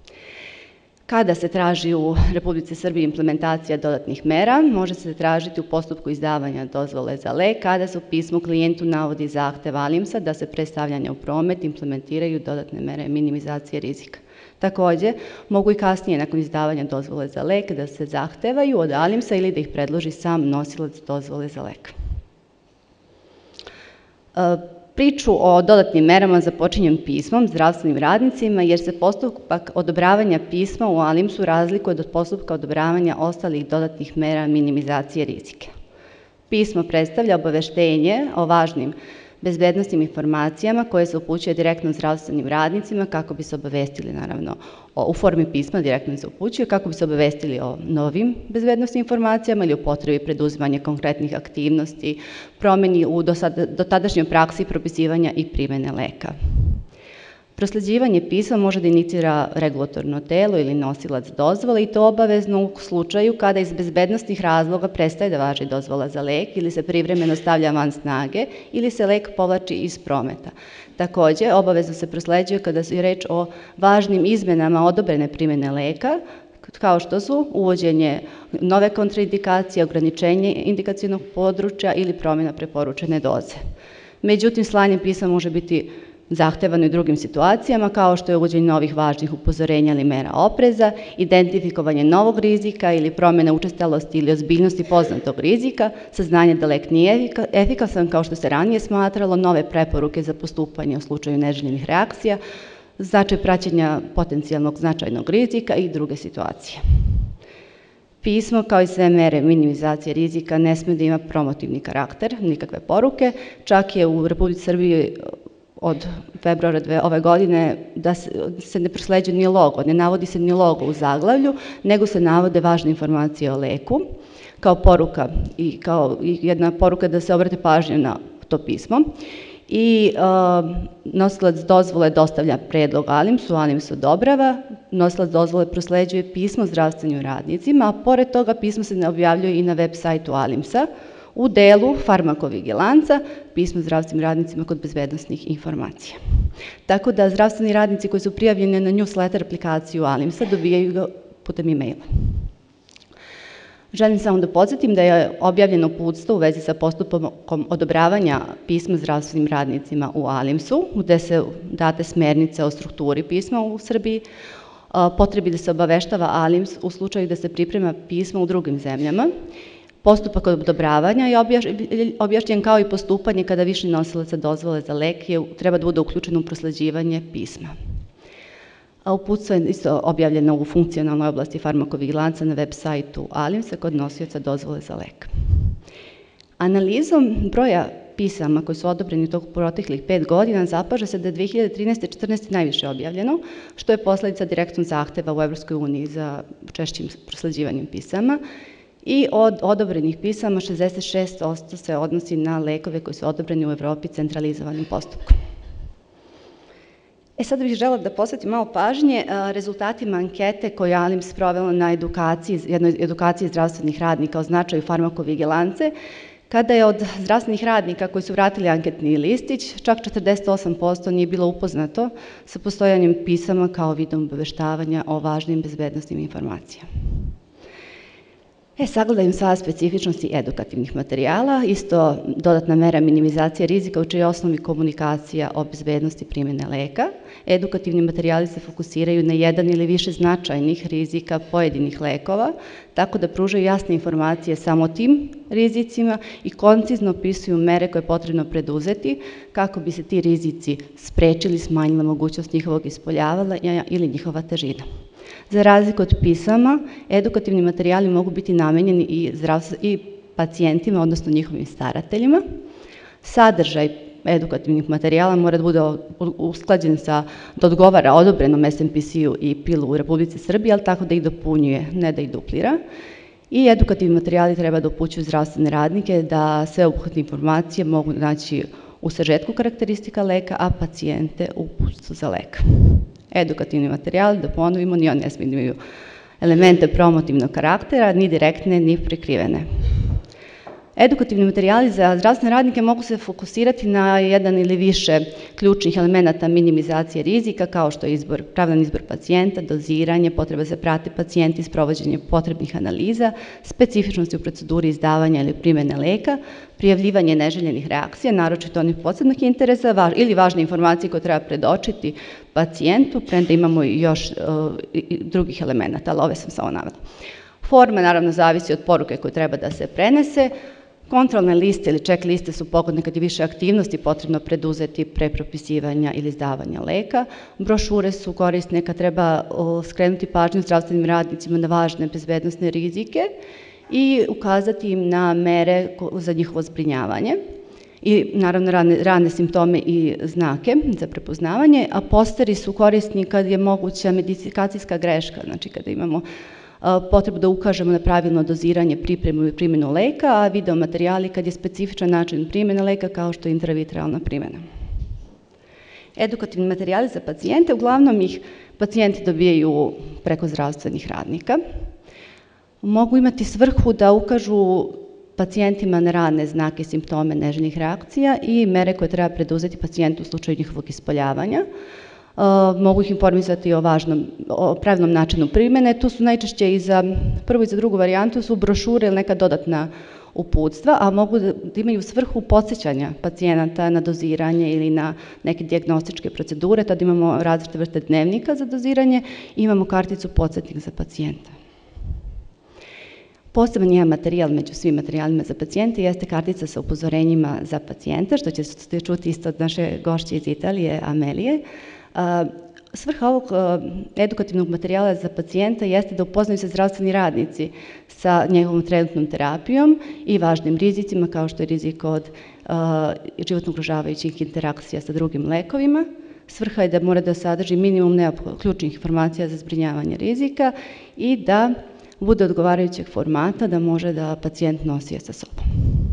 [SPEAKER 4] Kada se traži u Republici Srbiji implementacija dodatnih mera, može se tražiti u postupku izdavanja dozvole za lek, kada se u pismu klijentu navodi zahtev ALIMS-a da se pre stavljanja u promet implementiraju dodatne mere minimizacije rizika. Takođe, mogu i kasnije, nakon izdavanja dozvole za lek, da se zahtevaju od ALIMS-a ili da ih predloži sam nosilac dozvole za lek. Priču o dodatnim merama započinjem pismom zdravstvenim radnicima jer se postupak odobravanja pisma u ALIMS-u razlikuje od postupka odobravanja ostalih dodatnih mera minimizacije rizike. Pismo predstavlja obaveštenje o važnim bezbednosnim informacijama koje se upućuje direktno zdravstvenim radnicima kako bi se obavestili, naravno, u formi pisma direktno se upućuje, kako bi se obavestili o novim bezbednosnim informacijama ili o potrebi preduzimanja konkretnih aktivnosti, promeni u dotadašnjoj praksi propisivanja i primene leka. Prosleđivanje pisma može da inicira regulatorno telo ili nosilac dozvole i to obavezno u slučaju kada iz bezbednosnih razloga prestaje da važi dozvola za lek ili se privremeno stavlja van snage ili se lek povlači iz prometa. Takođe, obavezno se prosleđuje kada je reč o važnim izmenama odobrene primene leka, kao što su uvođenje nove kontraindikacije, ograničenje indikacionog područja ili promjena preporučene doze. Međutim, slanje pisma može biti zahtevano i drugim situacijama, kao što je uvođenje novih važnih upozorenja ili mera opreza, identifikovanje novog rizika ili promjena učestalosti ili ozbiljnosti poznatog rizika, saznanje da lek nije efikasan kao što se ranije smatralo, nove preporuke za postupanje u slučaju neželjenih reakcija, značaj praćenja potencijalnog značajnog rizika i druge situacije. Pismo, kao i sve mere minimizacije rizika, ne sme da ima promotivni karakter, nikakve poruke, čak je u Republici Srbiji od februara ove godine da se ne prosleđuje ni logo, ne navodi se ni logo u zaglavlju, nego se navode važne informacije o leku, kao poruka i kao jedna poruka da se obrate pažnju na to pismo. I nosilac dozvole dostavlja predlog ALIMS-u, ALIMS odobrava, nosilac dozvole prosleđuje pismo zdravstvenim radnicima, a pored toga pismo se ne objavljuje i na web sajtu ALIMS-a, u delu farmakovigilanca, pismo zdravstvenim radnicima kod bezbednosnih informacija. Tako da zdravstveni radnici koji su prijavljeni na newsletter aplikaciju ALIMS-a dobijaju ga putem e-maila. Želim samo da podsjetim da je objavljeno uputstvo u vezi sa postupkom odobravanja pisma zdravstvenim radnicima u ALIMS-u, gde se date smernice o strukturi pisma u Srbiji, potrebi da se obaveštava ALIMS u slučaju da se priprema pismo u drugim zemljama. Postupak odobravanja je objašnjen kao i postupanje kada više nosilaca dozvole za lek treba da bude uključeno u prosleđivanje pisma. A uputstvo je isto objavljeno u funkcionalnoj oblasti farmakovigilanca na web sajtu ALIMS-a kod nosioca dozvole za lek. Analizom broja pisama koji su odobreni u toku proteklih pet godina zapaža se da je dve hiljade trinaeste i četrnaeste najviše objavljeno, što je posledica direktnog zahteva u Evropskoj uniji za češćim prosleđivanjem pisama. i od odobrenih pisama šezdeset šest posto se odnosi na lekove koji su odobreni u Evropi centralizovanim postupkom. E sad bih želela da posvetim malo pažnje rezultatima ankete koju je ALIMS sprovela na edukaciji, jednoj edukaciji zdravstvenih radnika o značaju farmakovigilance, kada je od zdravstvenih radnika koji su vratili anketni listić, čak četrdeset osam posto nije bilo upoznato sa postojanjem pisama kao vidom obaveštavanja o važnim bezbednosnim informacijama. E, sagledajmo sada specifičnosti edukativnih materijala, isto dodatna mera minimizacije rizika u čijoj osnovi komunikacija o bezbednosti primjene leka. Edukativni materijali se fokusiraju na jedan ili više značajnih rizika pojedinih lekova, tako da pružaju jasne informacije samo o tim rizicima i koncizno opisuju mere koje je potrebno preduzeti kako bi se ti rizici sprečili, smanjila mogućnost njihovog ispoljavanja ili njihova težina. Za razliku od pisama, edukativni materijali mogu biti namenjeni i, i pacijentima, odnosno njihovim starateljima. Sadržaj edukativnih materijala mora da bude usklađen sa, da odgovara odobrenom S M P C-u i P I L-u u Republici Srbiji, ali tako da ih dopunjuje, ne da ih duplira. I edukativni materijali treba da upućuju zdravstvene radnike da sve obuhvatne informacije mogu naći u sažetku karakteristika leka, a pacijente u uputstvu za lek. Edukativni materijali, da ponovimo, ni oni ne smiju da imaju elemente promotivnog karaktera, ni direktne, ni prikrivene. Edukativni materijali za zdravstvene radnike mogu se fokusirati na jedan ili više ključnih elemenata minimizacije rizika, kao što je izbor, pravilan izbor pacijenta, doziranje, potreba da se prate pacijenti, sprovođenje potrebnih analiza, specifičnosti u proceduri izdavanja ili primjene leka, prijavljivanje neželjenih reakcija, naročito onih posebnih interesa ili važne informacije koje treba predočiti pacijentu, premda imamo još drugih elemenata, ali ove sam samo navela. Forma naravno zavisi od poruke koje treba da se prenese. Kontrolne liste ili check liste su pogodne kad je više aktivnosti potrebno preduzeti pre propisivanja ili izdavanja leka. Brošure su korisne kad treba skrenuti pažnju zdravstvenim radnicima na važne bezbednosne rizike i ukazati im na mere za njihovo zbrinjavanje i naravno rane, rane simptome i znake za prepoznavanje, a posteri su korisni kad je moguća medikacijska greška, znači kada imamo potrebu da ukažemo na pravilno doziranje, pripremu i primjenu leka, a video materijali kad je specifičan način primjene leka kao što je intravitralna primjena. Edukativni materijali za pacijente, uglavnom ih pacijenti dobijaju preko zdravstvenih radnika. Mogu imati svrhu da ukažu pacijentima na rane znake i simptome neželjenih reakcija i mere koje treba preduzeti pacijentu u slučaju njihovog ispoljavanja. Uh, mogu ih informisati o važnom, o pravilnom načinu primjene. Tu su najčešće i za prvu i za drugu varijantu su brošure ili neka dodatna uputstva, a mogu da imaju svrhu podsjećanja pacijenata na doziranje ili na neke dijagnostičke procedure. Tada imamo različite vrste dnevnika za doziranje i imamo karticu podsjetnik za pacijenta. Poseban jedan materijal među svim materijalima za pacijente jeste kartica sa upozorenjima za pacijenta, što ćete čuti isto od naše gošće iz Italije, Amelije. Svrha ovog edukativnog materijala za pacijenta jeste da upoznaju se zdravstveni radnici sa njegovom trenutnom terapijom i važnim rizicima kao što je rizik od životno ugrožavajućih interakcija sa drugim lekovima. Svrha je da mora da sadrži minimum ključnih informacija za zbrinjavanje rizika i da bude odgovarajućeg formata da može da pacijent nosi je sa sobom.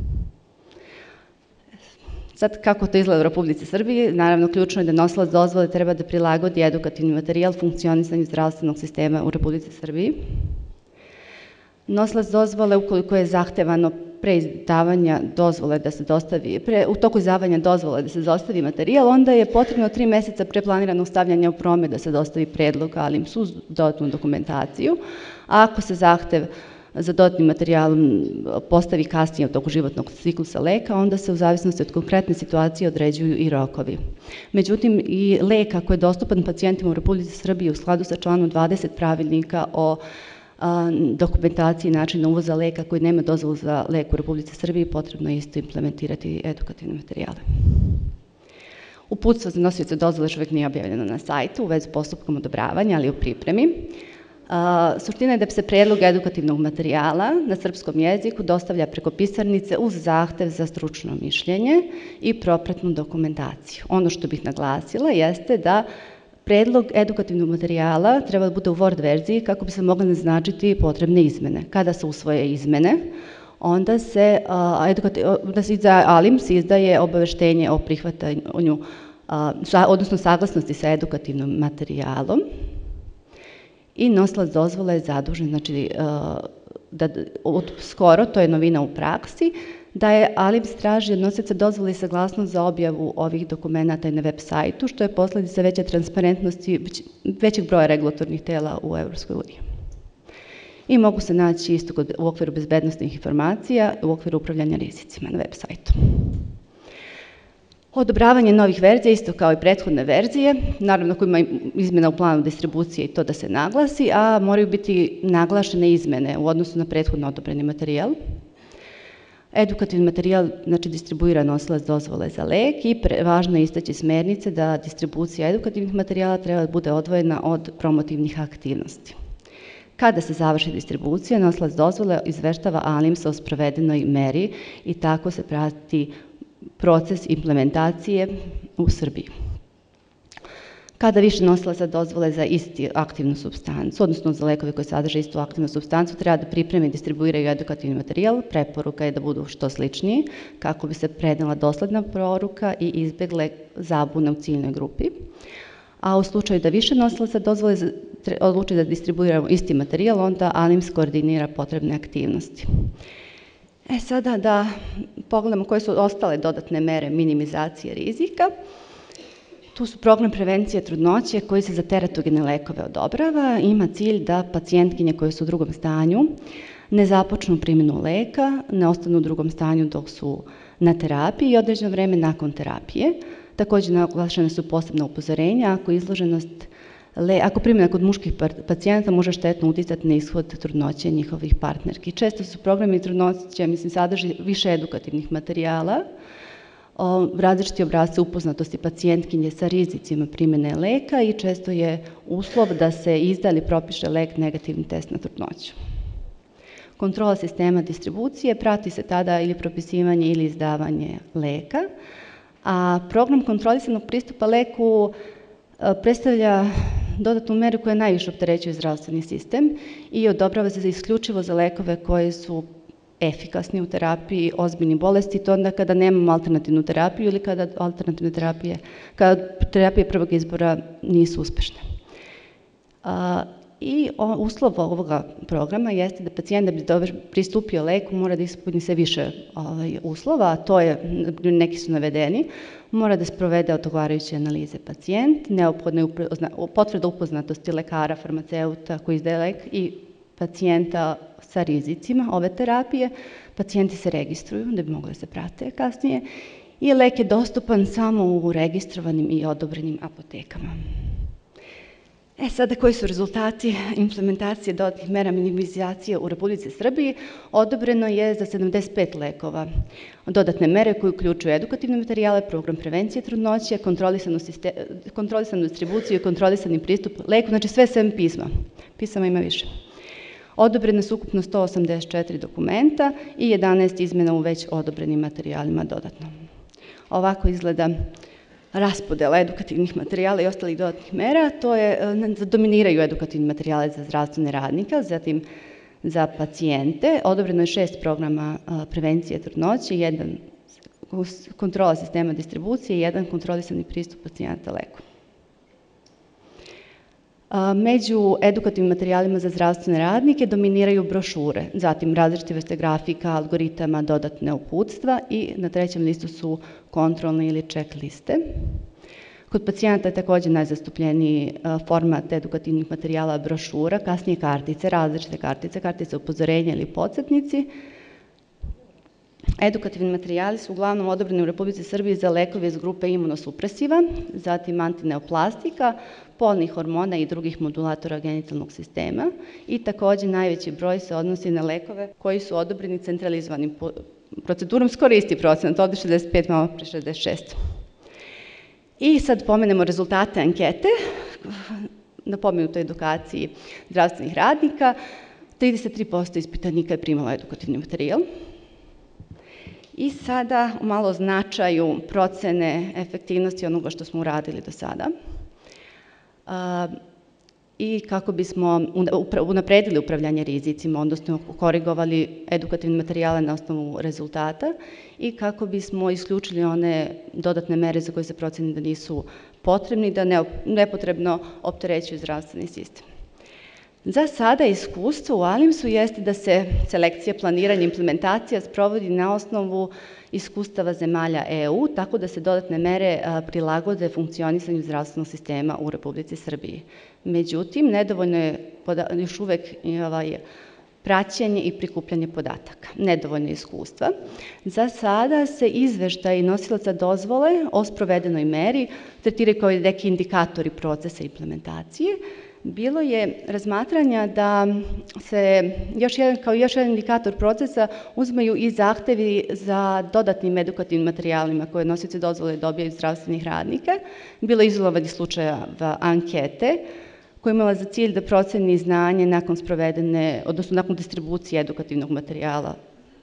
[SPEAKER 4] Sad, kako to izgleda u Republici Srbiji? Naravno, ključno je da nosilac dozvole treba da prilagodi edukativni materijal funkcionisanju zdravstvenog sistema u Republici Srbiji. Nosilac dozvole, ukoliko je zahtevano pre izdavanja dozvole da se dostavi, pre, u toku izdavanja dozvole da se dostavi materijal, onda je potrebno tri meseca pre planiranog stavljanja u promet da se dostavi predlog, ali im su dodatnu dokumentaciju. A ako se zahtev za dodatnim materijalom postavi kasnije u toku životnog ciklusa leka, onda se u zavisnosti od konkretne situacije određuju i rokovi. Međutim, i lek ako je dostupan pacijentima u Republici Srbiji u skladu sa članom dvadeset pravilnika o dokumentaciji i načina uvoza leka koji nema dozvolu za lek u Republici Srbiji, potrebno je isto implementirati edukativne materijale. Uputstvo za nosioce dozvole još uvijek nije objavljeno na sajtu u vezi s postupkom odobravanja, ali u pripremi. Suština je da se predlog edukativnog materijala na srpskom jeziku dostavlja preko pisarnice uz zahtev za stručno mišljenje i propratnu dokumentaciju. Ono što bih naglasila jeste da predlog edukativnog materijala treba da bude u Word verziji kako bi se mogle naznačiti potrebne izmene. Kada se usvoje izmene, onda se, da se za ALIMS izdaje obaveštenje o prihvatanju, odnosno saglasnosti sa edukativnim materijalom i nosilac dozvole je zadužen, znači, da od skoro, to je novina u praksi, da je ALIMS traži od nosioca dozvole i saglasnost za objavu ovih dokumenta i na web sajtu, što je posledica veće transparentnosti, većeg broja regulatornih tela u Evropskoj uniji. I mogu se naći isto u okviru bezbednostnih informacija, u okviru upravljanja rizicima na web sajtu. Odobravanje novih verzija, isto kao i prethodne verzije, naravno ako ima izmena u planu distribucije i to da se naglasi, a moraju biti naglašene izmene u odnosu na prethodno odobreni materijal. Edukativni materijal, znači, distribuira nosilac dozvole za lek i važno je istaći smernice da distribucija edukativnih materijala treba da bude odvojena od promotivnih aktivnosti. Kada se završi distribucija, nosilac dozvole izveštava ALIMS o sprovedenoj meri i tako se prati proces implementacije u Srbiji. Kada više nosilaca dozvole za isti aktivnu supstancu, odnosno za lekove koje sadrže istu aktivnu supstancu, treba da pripreme i distribuiraju edukativni materijal, preporuka je da budu što sličniji, kako bi se prenela dosledna poruka i izbegle zabune u ciljnoj grupi. A u slučaju da više nosilaca dozvole odluči da distribuiramo isti materijal, onda ALIMS koordinira potrebne aktivnosti. E sada da pogledamo koje su ostale dodatne mere minimizacije rizika. Tu su program prevencije trudnoće koji se za teratogene lekove odobrava. Ima cilj da pacijentkinje koje su u drugom stanju ne započnu primjenu leka, ne ostanu u drugom stanju dok su na terapiji i određeno vreme nakon terapije. Također naglašene su posebna upozorenja ako izloženost, ako primjena kod muških pacijenata može štetno uticati na ishod trudnoće njihovih partnerki. Često su programi trudnoće, mislim, sadrži više edukativnih materijala, različiti obrasci upoznatosti pacijentkinje sa rizicima primjene leka i često je uslov da se izda ili propiše lek negativni test na trudnoću. Kontrola sistema distribucije prati se tada ili propisivanje ili izdavanje leka, a program kontrolisanog pristupa leku predstavlja dodatnu meru koja najviše opterećuje zdravstveni sistem i odobrava se isključivo za lekove koji su efikasni u terapiji ozbiljnih bolesti, to onda kada nemamo alternativnu terapiju ili kada alternativne terapije, kada terapije prvog izbora nisu uspešne. I uslov ovoga programa jeste da pacijent da bi dobro pristupio leku mora da ispuni sve više uslova, a to je, neki su navedeni, mora da sprovede odgovarajuće analize pacijent, neophodna je potvrda upoznatosti lekara, farmaceuta koji izdaje lek i pacijenta sa rizicima ove terapije. Pacijenti se registruju da bi mogli da se prate kasnije i lek je dostupan samo u registrovanim i odobrenim apotekama. E sada, koji su rezultati implementacije dodatnih mera minimizacije u Republici Srbiji? Odobreno je za sedamdeset pet lekova dodatne mere koje uključuju edukativne materijale, program prevencije trudnoće, kontrolisanu distribuciju i kontrolisani pristup leku, znači sve sem pisma. Pisama ima više. Odobrene su ukupno sto osamdeset četiri dokumenta i jedanaest izmena u već odobrenim materijalima dodatno. Ovako izgleda raspodela edukativnih materijala i ostalih dodatnih mera, to je, dominiraju edukativni materijale za zdravstvene radnike, zatim za pacijente, odobreno je šest programa prevencije trudnoće, jedan kontrola sistema distribucije i jedan kontrolisani pristup pacijenta leku. Među edukativnim materijalima za zdravstvene radnike dominiraju brošure, zatim različite vrste grafika, algoritama, dodatne uputstva i na trećem listu su kontrolne ili check liste. Kod pacijenta je također najzastupljeniji format edukativnih materijala brošura, kasnije kartice, različite kartice, kartice upozorenja ili podsjetnici. Edukativni materijali su uglavnom odobreni u Republici Srbiji za lekove iz grupe imunosupresiva, zatim antineoplastika, polnih hormona i drugih modulatora genitalnog sistema i također najveći broj se odnosi na lekove koji su odobreni centralizovanim procedurom, skoro isti procenat, ovdje šezdeset pet, malo pre šezdeset šest. I sad pomenemo rezultate ankete na pomenutoj edukaciji zdravstvenih radnika. trideset tri posto ispitanika je primalo edukativni materijal. I sada malo o značaju procene efektivnosti onoga što smo uradili do sada. i kako bismo unapredili upravljanje rizicima, odnosno korigovali edukativne materijale na osnovu rezultata i kako bismo isključili one dodatne mere za koje se proceni da nisu potrebni, da nepotrebno opterećuju zdravstveni sistem. Za sada iskustvo u ALIMS-u jeste da se selekcija, planiranje, implementacija sprovodi na osnovu iskustava zemalja E U, tako da se dodatne mere prilagode funkcionisanju zdravstvenog sistema u Republici Srbiji. Međutim, nedovoljno je još uvek praćenje i prikupljanje podataka, nedovoljno iskustva. Za sada se izveštaj nosilaca dozvole o sprovedenoj meri tretiraju kao neki indikatori procesa implementacije. Bilo je razmatranja da se još jedan, kao još jedan indikator procesa uzmaju i zahtevi za dodatnim edukativnim materijalima koje nosioci dozvole dobijaju zdravstvenih radnika. Bilo je izolovani slučajeva ankete koja je imala za cilj da proceni znanje nakon sprovedene, odnosno nakon distribucije edukativnog materijala.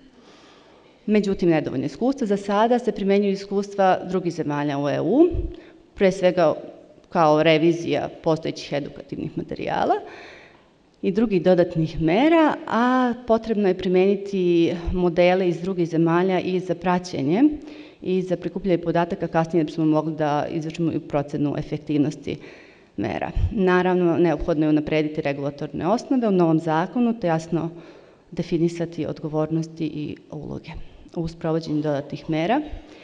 [SPEAKER 4] Međutim, nedovoljno iskustva. Za sada se primenjuju iskustva drugih zemalja u E U, pre svega kao revizija postojećih edukativnih materijala i drugih dodatnih mera, a potrebno je primeniti modele iz drugih zemalja i za praćenje i za prikupljanje podataka kasnije da bismo mogli da izvršimo i procenu efektivnosti mera. Naravno, neophodno je unaprediti regulatorne osnove u novom zakonu, te jasno definisati odgovornosti i uloge u sprovođenju dodatnih mera.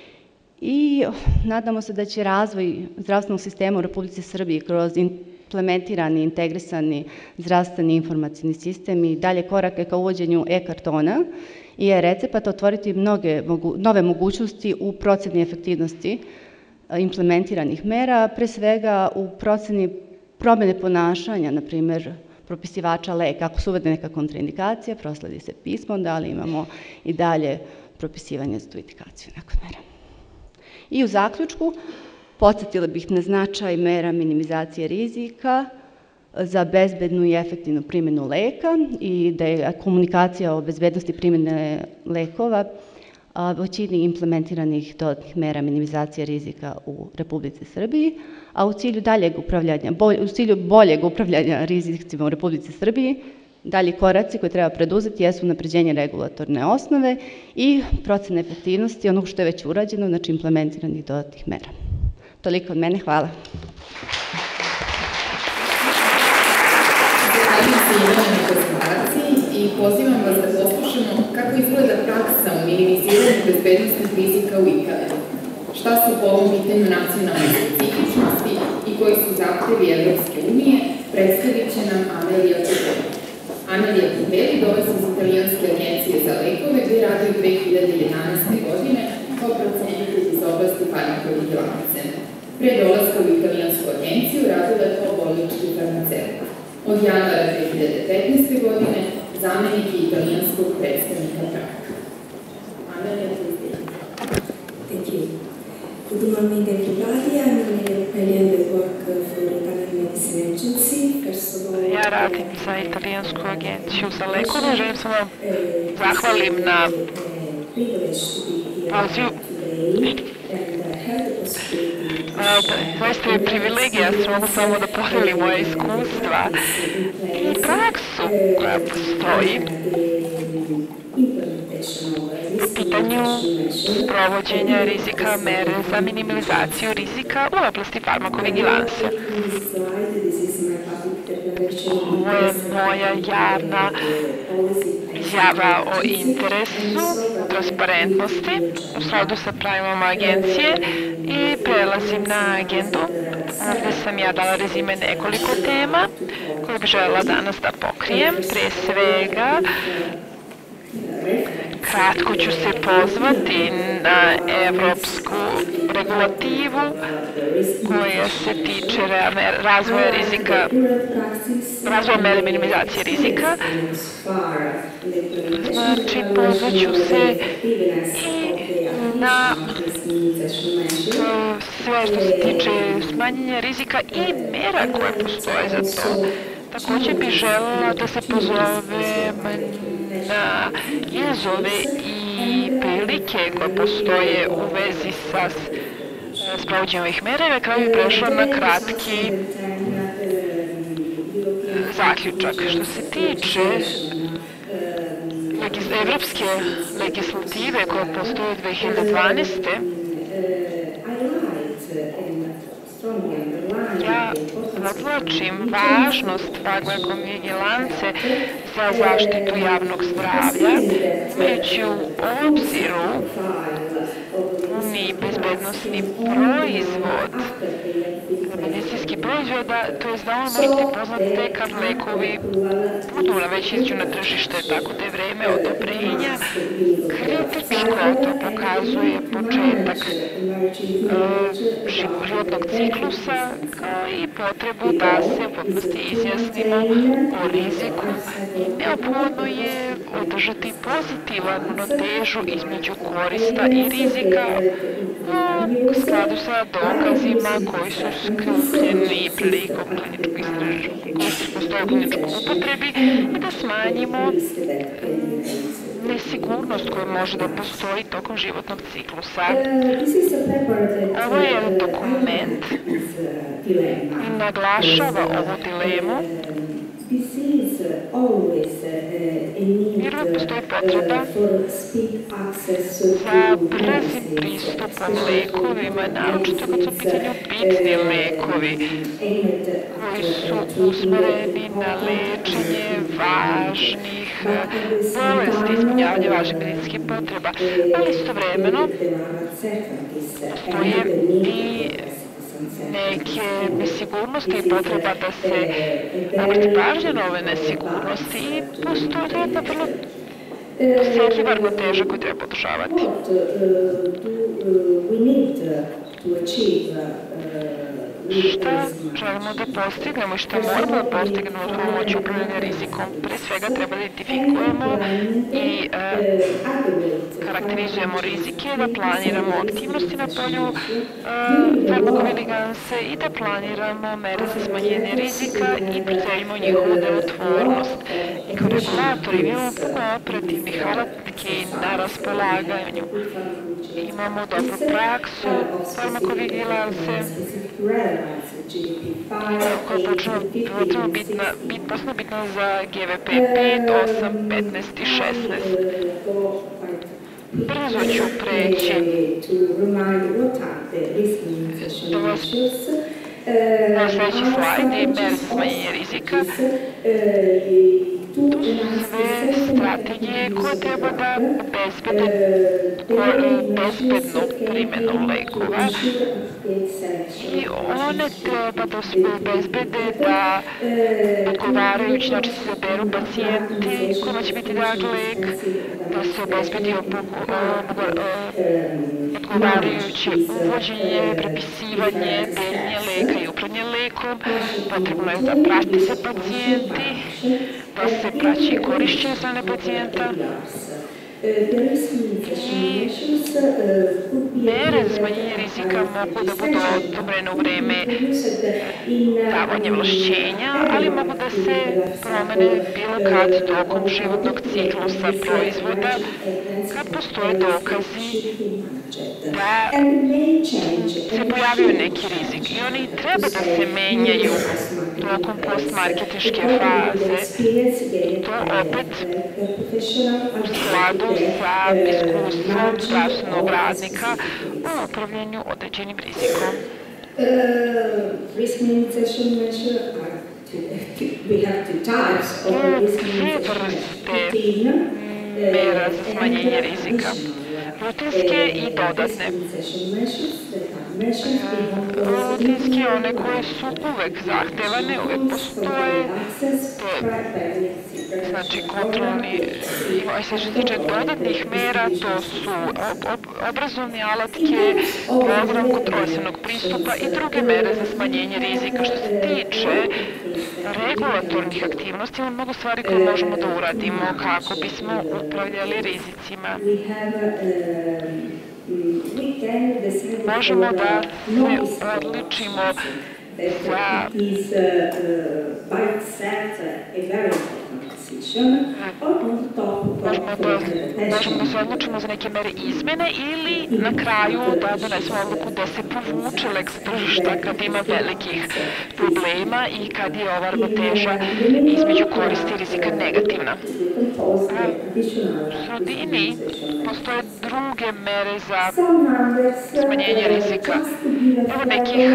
[SPEAKER 4] I nadamo se da će razvoj zdravstvenog sistema u Republici Srbiji kroz implementirani, integrisani zdravstveni informacijni sistem i dalje korake ka uvođenju e-kartona i e-recepata otvoriti mnoge nove mogućnosti u proceni efektivnosti implementiranih mera, pre svega u proceni promene ponašanja, na primer propisivača leka. Ako se uvede neka kontraindikacija, prosledi se pismo, da li imamo i dalje propisivanje za tu indikaciju nakon mera. I u zaključku, podsjetila bih na značaj mera minimizacije rizika za bezbednu i efektivnu primjenu leka i da je komunikacija o bezbednosti primjene lekova u većini implementiranih dodatnih mera minimizacije rizika u Republici Srbiji, a u cilju daljeg upravljanja, u cilju boljeg upravljanja rizicima u Republici Srbiji, dalji koraci koje treba preduzeti jesu unapređenje regulatorne osnove i procene efektivnosti onog što je već urađeno, znači implementiranih dodatnih mera. Toliko od mene, hvala.
[SPEAKER 2] Zahvaljujem se Ivana na prezentaciji i pozivam vas da poslušamo kako izgleda praksa u minimiziranju bezbednostnih rizika u Italiji. Šta su po ovom pitanju nacionalne specifičnosti i koji su zahtevi Evropske unije, predstavit će nam Amelija Tupeli. Amelija Tupeli dolazi iz Italijanske agencije za lekove gde radi u dve hiljade jedanaeste. godine kao procenitelj iz oblasti farmakovigilance. Pre dolaska u Italijansku agenciju radila je kao bolnički farmaceut. Od januara dve hiljade petnaeste. godine zamenik je italijanskog predstavnika Praka. Amelija Tupeli.
[SPEAKER 5] Thank you. Good morning, everybody. I'm Amelia Tupeli and I work for the Italian Medicine Agency. First of all,
[SPEAKER 6] ja radim za Italijansku agenciju za lekove. Želim se vam zahvalim na pozivu. Zaista je privilegija, mogu samo da podelim moje iskustva i praksu koja postoji u pitanju sprovođenja rizika mere za minimalizaciju rizika u oblasti farmakovigilanse. Ovo je moja javna izjava o interesu, transparentnosti u skladu sa pravilima agencije i prelazim na agendu. Ovdje sam ja dala rezime nekoliko tema koje bih želela danas da pokrijem. Pre svega, kratko ću se pozvati na evropsku regulativu koja se tiče razvoja rizika, razvoja mere minimizacije rizika. Znači, pozvat ću se i na sve što se tiče smanjenja rizika i mera koje postoje za to. Također bih želela da se pozovem na izazove i prilike koje postoje u vezi sa sprovođenjem ovih mera i na kraju bih prešla na kratki zaključak. Što se tiče evropske legislative koja postoji od dve hiljade dvanaeste. Ja podvlačim važnost farmakovigilance za zaštitu javnog zdravlja, imajući u obziru ni bezbednosni proizvod, medicinski proizvod, to je da on može biti poznat tek kad lekovi budu na već izađu na tržište, tako da je vreme odobrenja kritično. To pokazuje početak životnog ciklusa i potrebu da se u potpunosti izjasnimo o riziku. Neophodno je održati pozitivan ravnotežu između korista i rizika u skladu sa dokazima koji su skupljeni prilikom kliničkog istraživanja, koji postoje u kliničkoj upotrebi, i da smanjimo nesigurnost koja može da postoji tokom životnog ciklusa. Ovo je dokument i naglašava ovu dilemu, jer postoji potreba za brzim pristupom lekovima, naročito kad su u pitanju bitni lekovi koji su usmereni na lečenje važnih bolesti, ispunjavanje važnih medicinskih potreba, ali istovremeno postoje i neke nesigurnosti i potreba da se obrati pažnja na ove nesigurnosti i postoji jedna vrlo osjetljiva ravnoteža koju treba podržavati. Šta želimo da postignemo i šta moramo da postignemo od pomoći upravljanja rizikom? Pre svega treba da identifikujemo i karakterizujemo rizike, da planiramo aktivnosti na polju farmakovigilanse i da planiramo mere za smanjenje rizika i procenimo njihovu delotvornost. I kao regulatori imamo puno operativnih alatki na raspolaganju. Imamo dobru praksu farmakovigilanse koja je počela bitna za G V P pet, osam, petnaest i šesnaest. Brzo ću preći da vas na sljedeći slajd i mere za smanjenje rizika. To su sve strategije koje treba da obezbede bezbednu primjenu lekova i one treba da se obezbede da odgovarajući način se zaberu pacijenti kojima će biti dat lek, da se obezbedi odgovarajuće uvođenje, prepisivanje, deljenje leka i upravljanje lekom. Potrebno je da prati se pacijenti, da se praći korišćenje strane pacijenta i mere za smanjenje rizika mogu da budu odobrene u vreme davanja ovlašćenja, ali mogu da se promene bilo kad tokom životnog ciklusa proizvoda, kad postoje dokazi da se pojavio neki rizik i oni treba da se menjaju tokom postmarketinške faze. To opet u skladu sa iskustvom zdravstvenog radnika u upravljanju određenim rizikom. Dve vrste mera za smanjenje rizika. Rutinske i dodatne. Rutinske, one koje su uvek zahtevane, uvek postoje. Znači, kontrolni, što se tiče dodatnih mera, to su obrazovne alatke, program kontrolisanog pristupa i druge mere za smanjenje rizika. Što se tiče regulatornih aktivnosti, imamo mnogo stvari koje možemo da uradimo kako bismo upravljali rizicima. Možemo da se odličimo za možemo da, možemo da se odlučimo za neke mere izmene ili na kraju da donesemo odluku da se povuče lek sa tržišta kad ima velikih problema i kad je ova ravnoteža između koristi i rizika negativna. U sredini postoje druge mere za smanjenje rizika. Evo nekih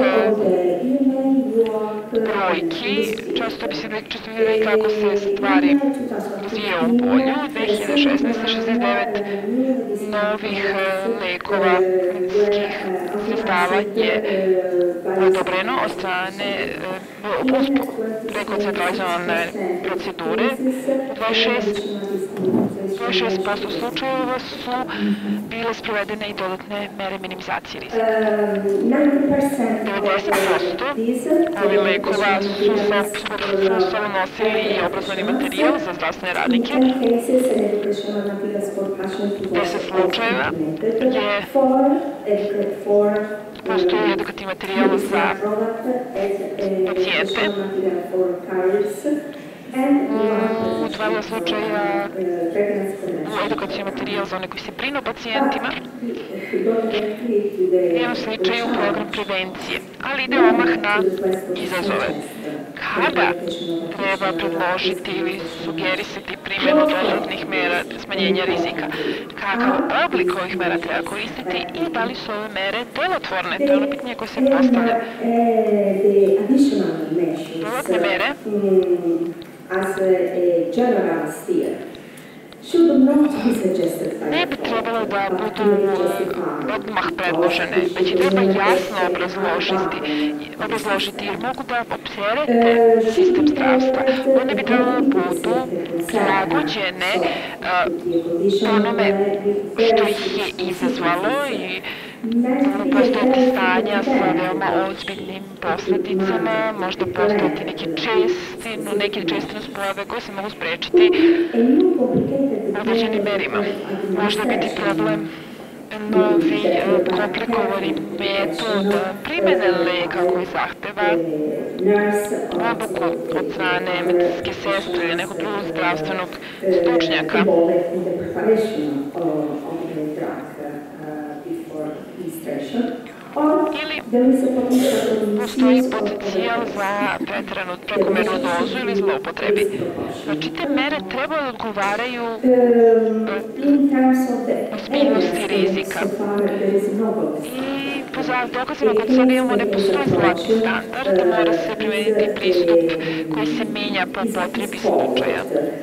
[SPEAKER 6] brojki, često bi se često vidjeli kako se stvari razvijaju u polju. dve hiljade šesnaeste. šezdeset devet novih lekova medicinskih sredstava je odobreno od strane preko centralizovane procedure. dvadeset šest posto slučajeva su bile sprovedene i dodatne mere minimizacije rizika. devedeset posto ovih lekova su sa sobom nosili i obrazovni materijal za zdravstvene radnike. deset slučajeva je postoji edukativni materijal za pacijente. U dva slučaja u edukacijni materijal za one koji se brinu o pacijentima. U jednom slučaju program prevencije, ali ide omah na izazove. Kada treba predložiti ili sugerisati primjenu dodatnih mera smanjenja rizika? Kakav oblik ovih mera treba koristiti i da li su ove mere delotvorne? To je ono pitanje koje se postavlja. Dodatne mere ne bi trebalo da budu odmah predložene, već treba jasno obrazložiti, obrazložiti jer mogu da opterete sistem zdravstva. One bi trebalo da budu prilagođene onome što ih je izazvalo i postojati stanja sa veoma ozbiljnim posledicama, možda postojati neke česti, no neke česte nuspojave koje se mogu sprečiti određenim merima. Možda biti problem novi komplikovani metod primene leka koji zahteva obuku od strane medicinske sestre ili nekog drugog zdravstvenog stručnjaka. Ili postoji potencijal za preteranu prekomernu dozu ili zloupotrebi. Znači, te mere treba da odgovaraju ozbiljnosti rizika. I po dokazima kod sada imamo ne postoji zlatni standard, mora se primeniti pristup koji se menja po potrebi slučaja.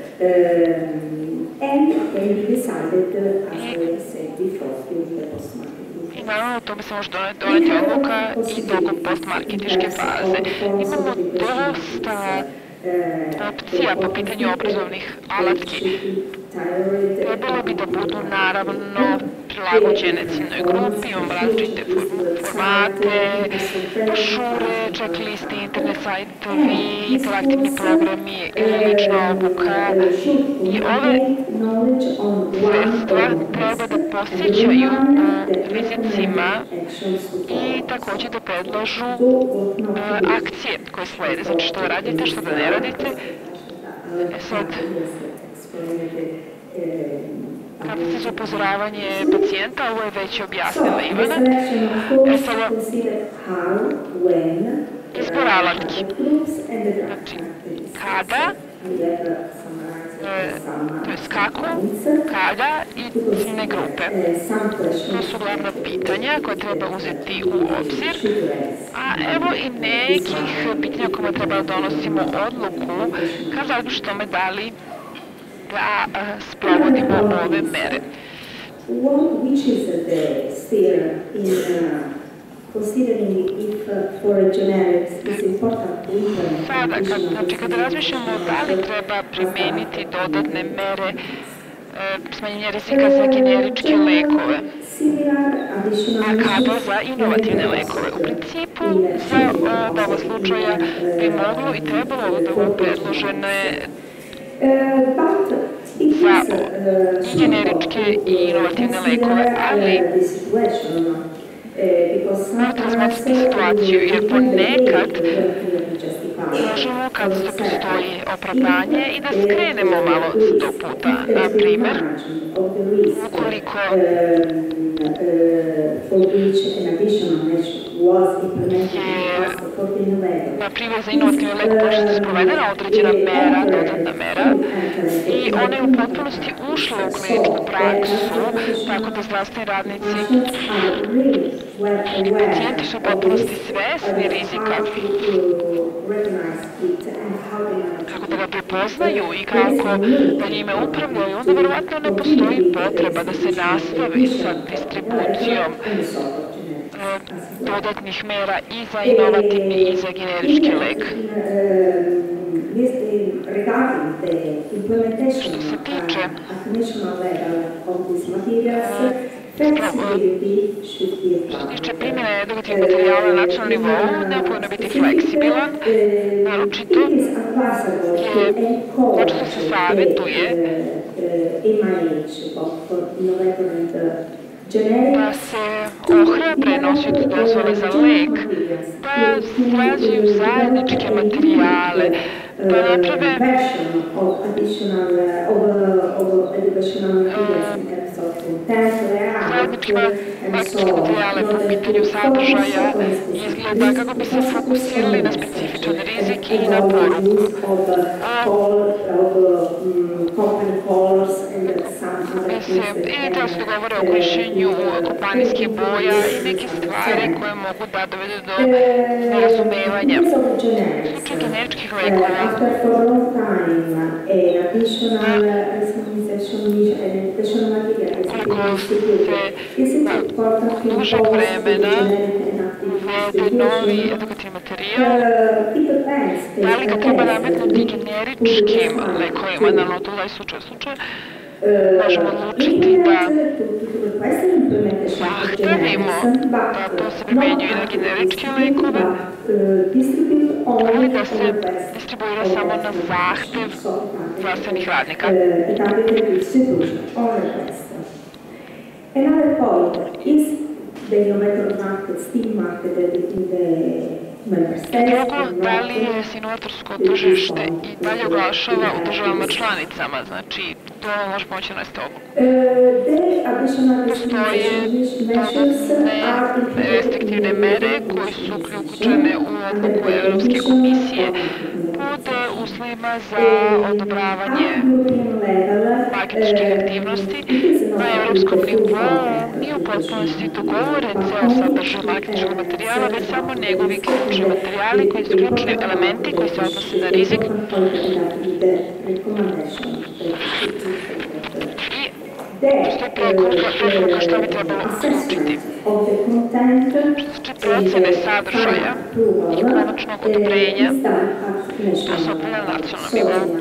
[SPEAKER 6] I naravno, to bi se može doneti odluka i tokom postmarketinške faze. Imamo dosta opcija po pitanju obrazovnih alatki. Trebalo bi da budu naravno prilagođene ciljnoj grupi, imamo različite formate, brošure, checkliste, internet sajtovi, interaktivni programi, lična obuka. I ove sredstva treba da posjećaju rizicima i takođe da predlažu akcije koje slede, znači što da radite, što da ne radite. E sad, kada se za upozoravanje pacijenta, ovo je već objasnila Ivana. E sada, izbor alatki. Znači, kada, to je kako, kada i ciljne grupe. To su glavna pitanja koje treba uzeti u obzir. A evo i nekih pitanja koje treba da donosimo odluku kad zaključi tome da li da sprovodimo ove mere. Sada, znači kada razmišljamo da li treba primeniti dodatne mere smanjenja rizika za generičke lekove, a kada za inovativne lekove. U principu, za oba slučaja bi moglo i trebalo da budu predložene za i generičke i inovativne lekove, ali morate razmotriti situaciju, jer ponekad možemo, kada za to postoji opravdanje, i da skrenemo malo sa tog puta. Na primer, ukoliko je, na primjer, za inovativni lek počela se sprovedena određena mera, dodatna mera, i ona je u potpunosti ušla u kliničku praksu, tako da zdravstveni radnici, pacijenti su u potpunosti svesni rizika, kako da ga prepoznaju i kako da njime upravljaju, onda verovatno ne postoji potreba da se nastavi sa distribucijom dodatnih mera i za inovativni i za generički lek. Što se tiče Što se tiče primjene edukativnih materijala na nacionalnom nivou, neophodno biti fleksibilan, naročito je počesto se savjetuje da se ohrabre nosioci dozvole za lek, da srađuju zajedničke materijale, da naprave zajedničke materijale po pitanju sadržaja izgleda kako bi se fokusirali na specifičan rizik i na poruku. Ili treba se dogovore o korišćenju kompanijskih boja i neke stvari koje mogu da dovede do nerazumevanja. U slučaju generičkih lekova, ukoliko se nakon dužeg vremena uvede novi edukativni materijal, da li ga treba nametnuti generičkim lekovima, naravno to je slučaj slučaj, možemo odlučiti da zahtevimo da to se primenjuje na generičke lekove, ali da se distribuira samo na zahtev zdravstvenih radnika.
[SPEAKER 5] Another point is the innovator market still marketed in the member states.
[SPEAKER 6] Drugo, da li je inovatorsko tržište i dalje oglašava u državama članicama, znači to može pomoći na stogu. Postoje dodatne restriktivne mere koje su uključene u odluku Evropske komisije pod uslovima za odobravanje marketinških aktivnosti. Na evropskom nivou nije u potpunosti dogovoren ceo sadržaj marketinškog materijala, već samo njegovi ključni materijali koji su ključni elementi koji se odnose na rizik i postoji preporuka što bi trebalo uključiti. Što se tiče procene sadržaja i konačnog odobrenja, to se obavlja na nacionalnom nivou.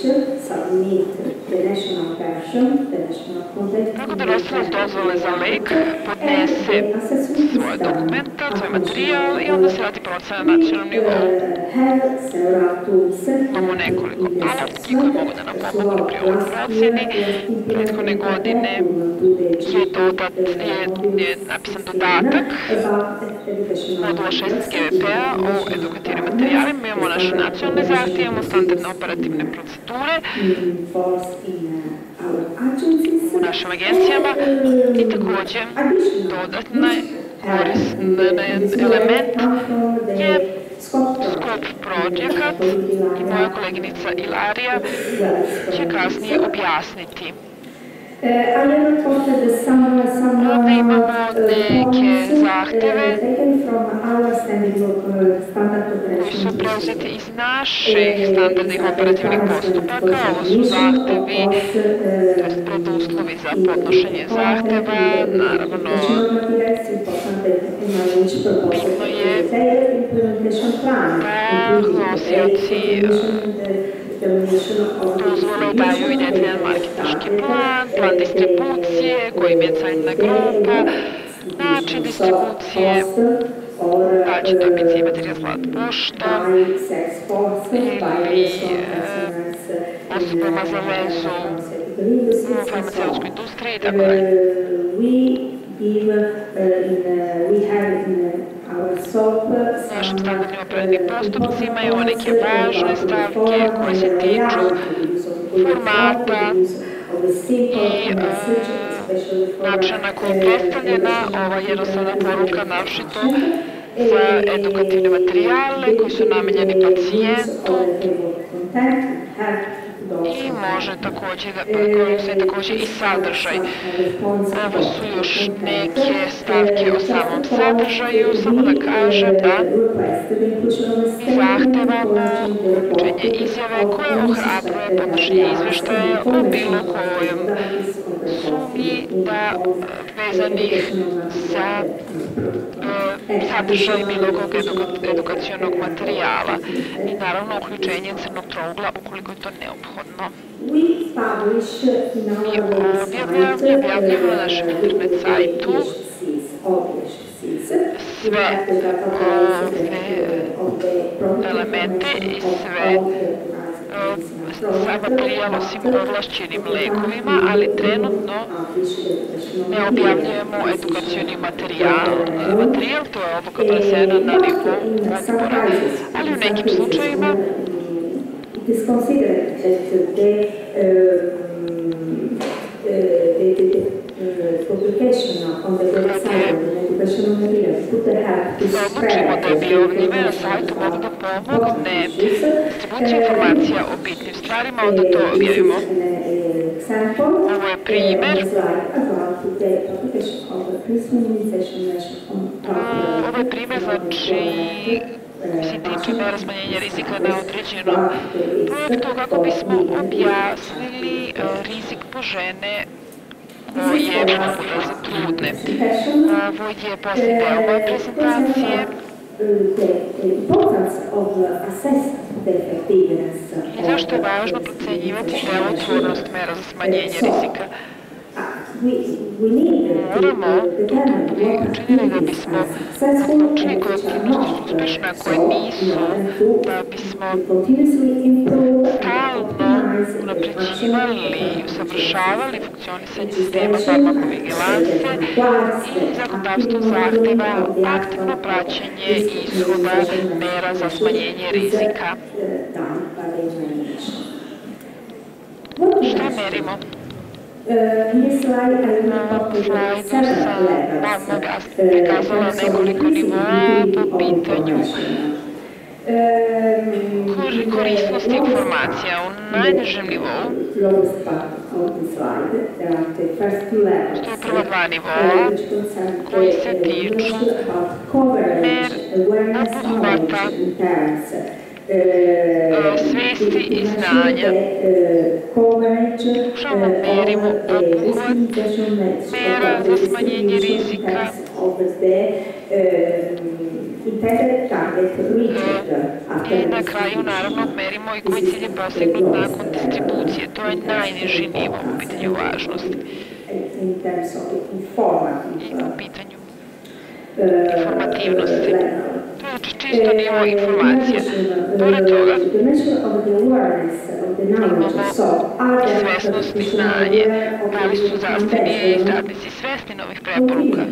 [SPEAKER 6] Tako da nosilac dozvole za lek podnese svoje dokumenta, svoj materijal i onda se radi procena na nacionalnom nivou. Imamo nekoliko alatki koje mogu da nam pomognu pri ovoj proceni. Prethodne godine je, dodat, je, je napisan dodatak modula šest G V P-a o edukativnim materijalima. Imamo naše nacionalne zahtjeve, imamo standardne operativne procedure u našim agencijama i također dodatna koristan element je Scope Project i moja koleginica Ilarija će kasnije objasniti. Ovdje imamo neke zahteve koji su preuzeti iz naših standardnih operativnih postupaka. Ovo su zahtevi, to je preduslovi za podnošenje zahteva. Naravno, bitno je da nosioci dozvole daju i detaljan marketinški plan, plan distribucije, koji im je ciljna grupa, način distribucije, da će to biti materijal slat pošta ili postupama za vezu u farmaceutskoj industriji i tako dalje. našim standardnim opravljenim postupcima, imamo neke važne stavke koje se tiču formata i načina na koji je predstavljena ova jednostavna poruka, naročito za edukativne materijale koji su namenjeni pacijentu i može takođe, koji se takođe i sadržaj. Ovo su još neke stavke o samom sadržaju, samo da kažem da mi zahtevamo uručenje izjave koje ohrabruje podnošenje izveštaja o bilo kojem sumnji da vezanih za sadržaj bilo kog edukacionog materijala i naravno uključenje crnog trougla ukoliko je to neophodno. Mi objavljamo na našem internet sajtu sve ove elemente i sve sam materijal osim ovlašćenim lekovima, ali trenutno ne objavljujemo edukacioni materijal. Materijal to je obuka prenesena na nivou odbora, ali u nekim slučajima odlučimo da objavljivanje na sajtu mogu da pomogne distribuciju informacija o bitnim stvarima, onda to objavimo. Ovo je primer. Ovo je primer, znači, se tiče mera smanjenja rizika na određenom projektu, kako bismo objasnili rizik po žene koje ulaze trudne. Ovo je posljednji deo moje prezentacije. I zašto je važno procenjivati delotvornost mera za smanjenje rizika? Moramo to učiniti da bismo odlučili koje aktivnosti su uspešne, a koje nisu, da bismo stalno unapređivali i usavršavali funkcionisanje sistema farmakovigilanse i zakonodavstvo zahteva aktivno praćenje ishoda mera za smanjenje rizika. Šta merimo? Na slajdu sam vam prikazala nekoliko nivoa po pitanju korisnosti informacija. U najnižem nivou stoje prva dva nivoa koji se tiču mer obuhvata svesti i znanja. Pokušamo merimo obuhvat mera za smanjenje rizika i na kraju naravno merimo i koji cilj je postignut nakon distribucije. To je najniži nivo u pitanju važnosti i u pitanju informativnosti. To je čisto nivo informacije. Pored toga, imamo svesnost i znanje. Da li su zdravstveni radnici svesni novih preporuka?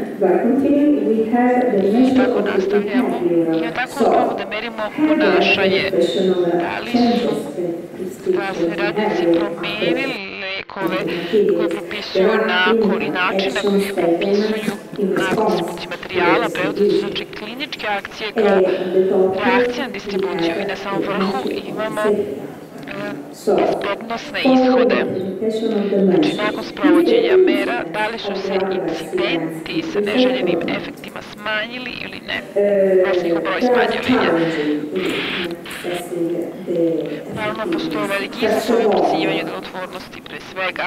[SPEAKER 6] I tako nastavljamo. I tako uspemo da merimo ponašanje. Da li su zdravstveni radnici promenili lekove koje propisuju nakon i način na koji ih propisuju nakon distribucije materijala, preuzeti su znači kliničke akcije kao reakcija na distribuciju i na samom vrhu imamo bezbednosne ishode. Znači, nakon sprovođenja mera, da li su se incidenti sa neželjenim efektima smanjili ili ne, da se njihov broj smanjili. Naravno, postoje veliki izazovi u procenjivanju delotvornosti, pre svega.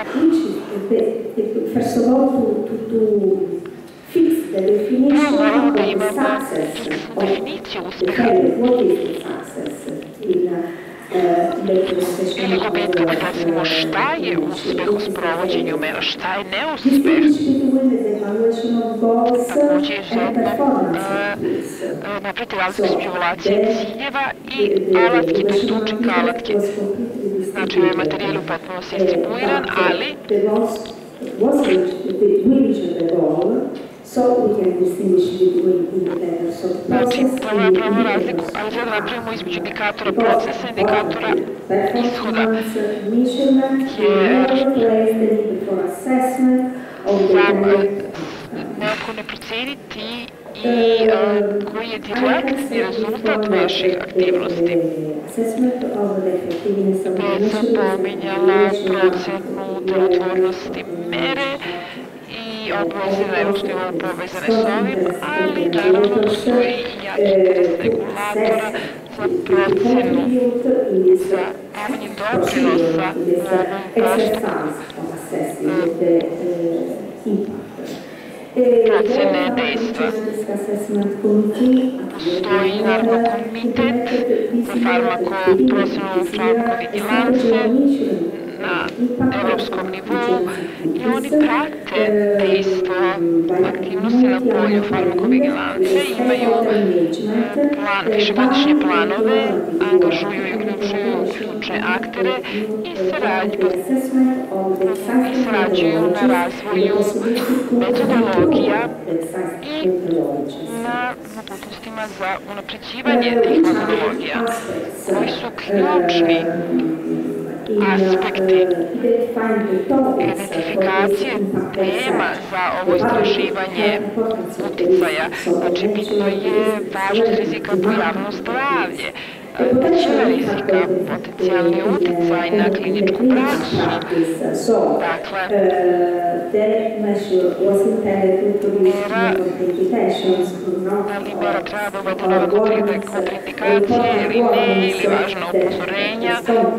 [SPEAKER 6] Prvo moramo da imamo definiciju uspeha ili gubitka, da recimo šta je uspeh u sprovođenju mera, šta je neuspeh. Takođe je izuzetno napraviti razliku između evaluacije ciljeva i alatke, to je učinka alatke. Znači, ovaj materijal je u potpunosti distribuiran, ali Znači, pravimo razliku, ali sada napravimo između indikatora procesa i indikatora ishoda. Jer neophodno je proceniti i koji je direktni rezultat vaših aktivnosti. Već sam pominjala procenu delotvornosti mere i obaveze na evropskom nivou povezane s ovim, ali naravno postoji i jaki interes regulatora za procenu, za davanje doprinosa u ovom postupku procene dejstva. Postoji naravno komitet za farmakoprocenu farmakovigilance na evropskom nivou i oni prate dejstvo aktivnosti na polju farmakovigilance, imaju plan, višegodišnje planove, angažuju i uključuju ključne aktere i sarađuju na razvoju metodologija i na mogućnostima za unapređivanje tih metodologija, koji su ključni aspekti identifikacije tema za ovo istraživanje uticaja. Znači, bitno je važnost rizika po javno zdravlje, većina rizika, potencijalni uticaj na kliničku praksu. Dakle, mera, da li mera treba da uvede nove kontraindikacije ili ne, ili važna upozorenja,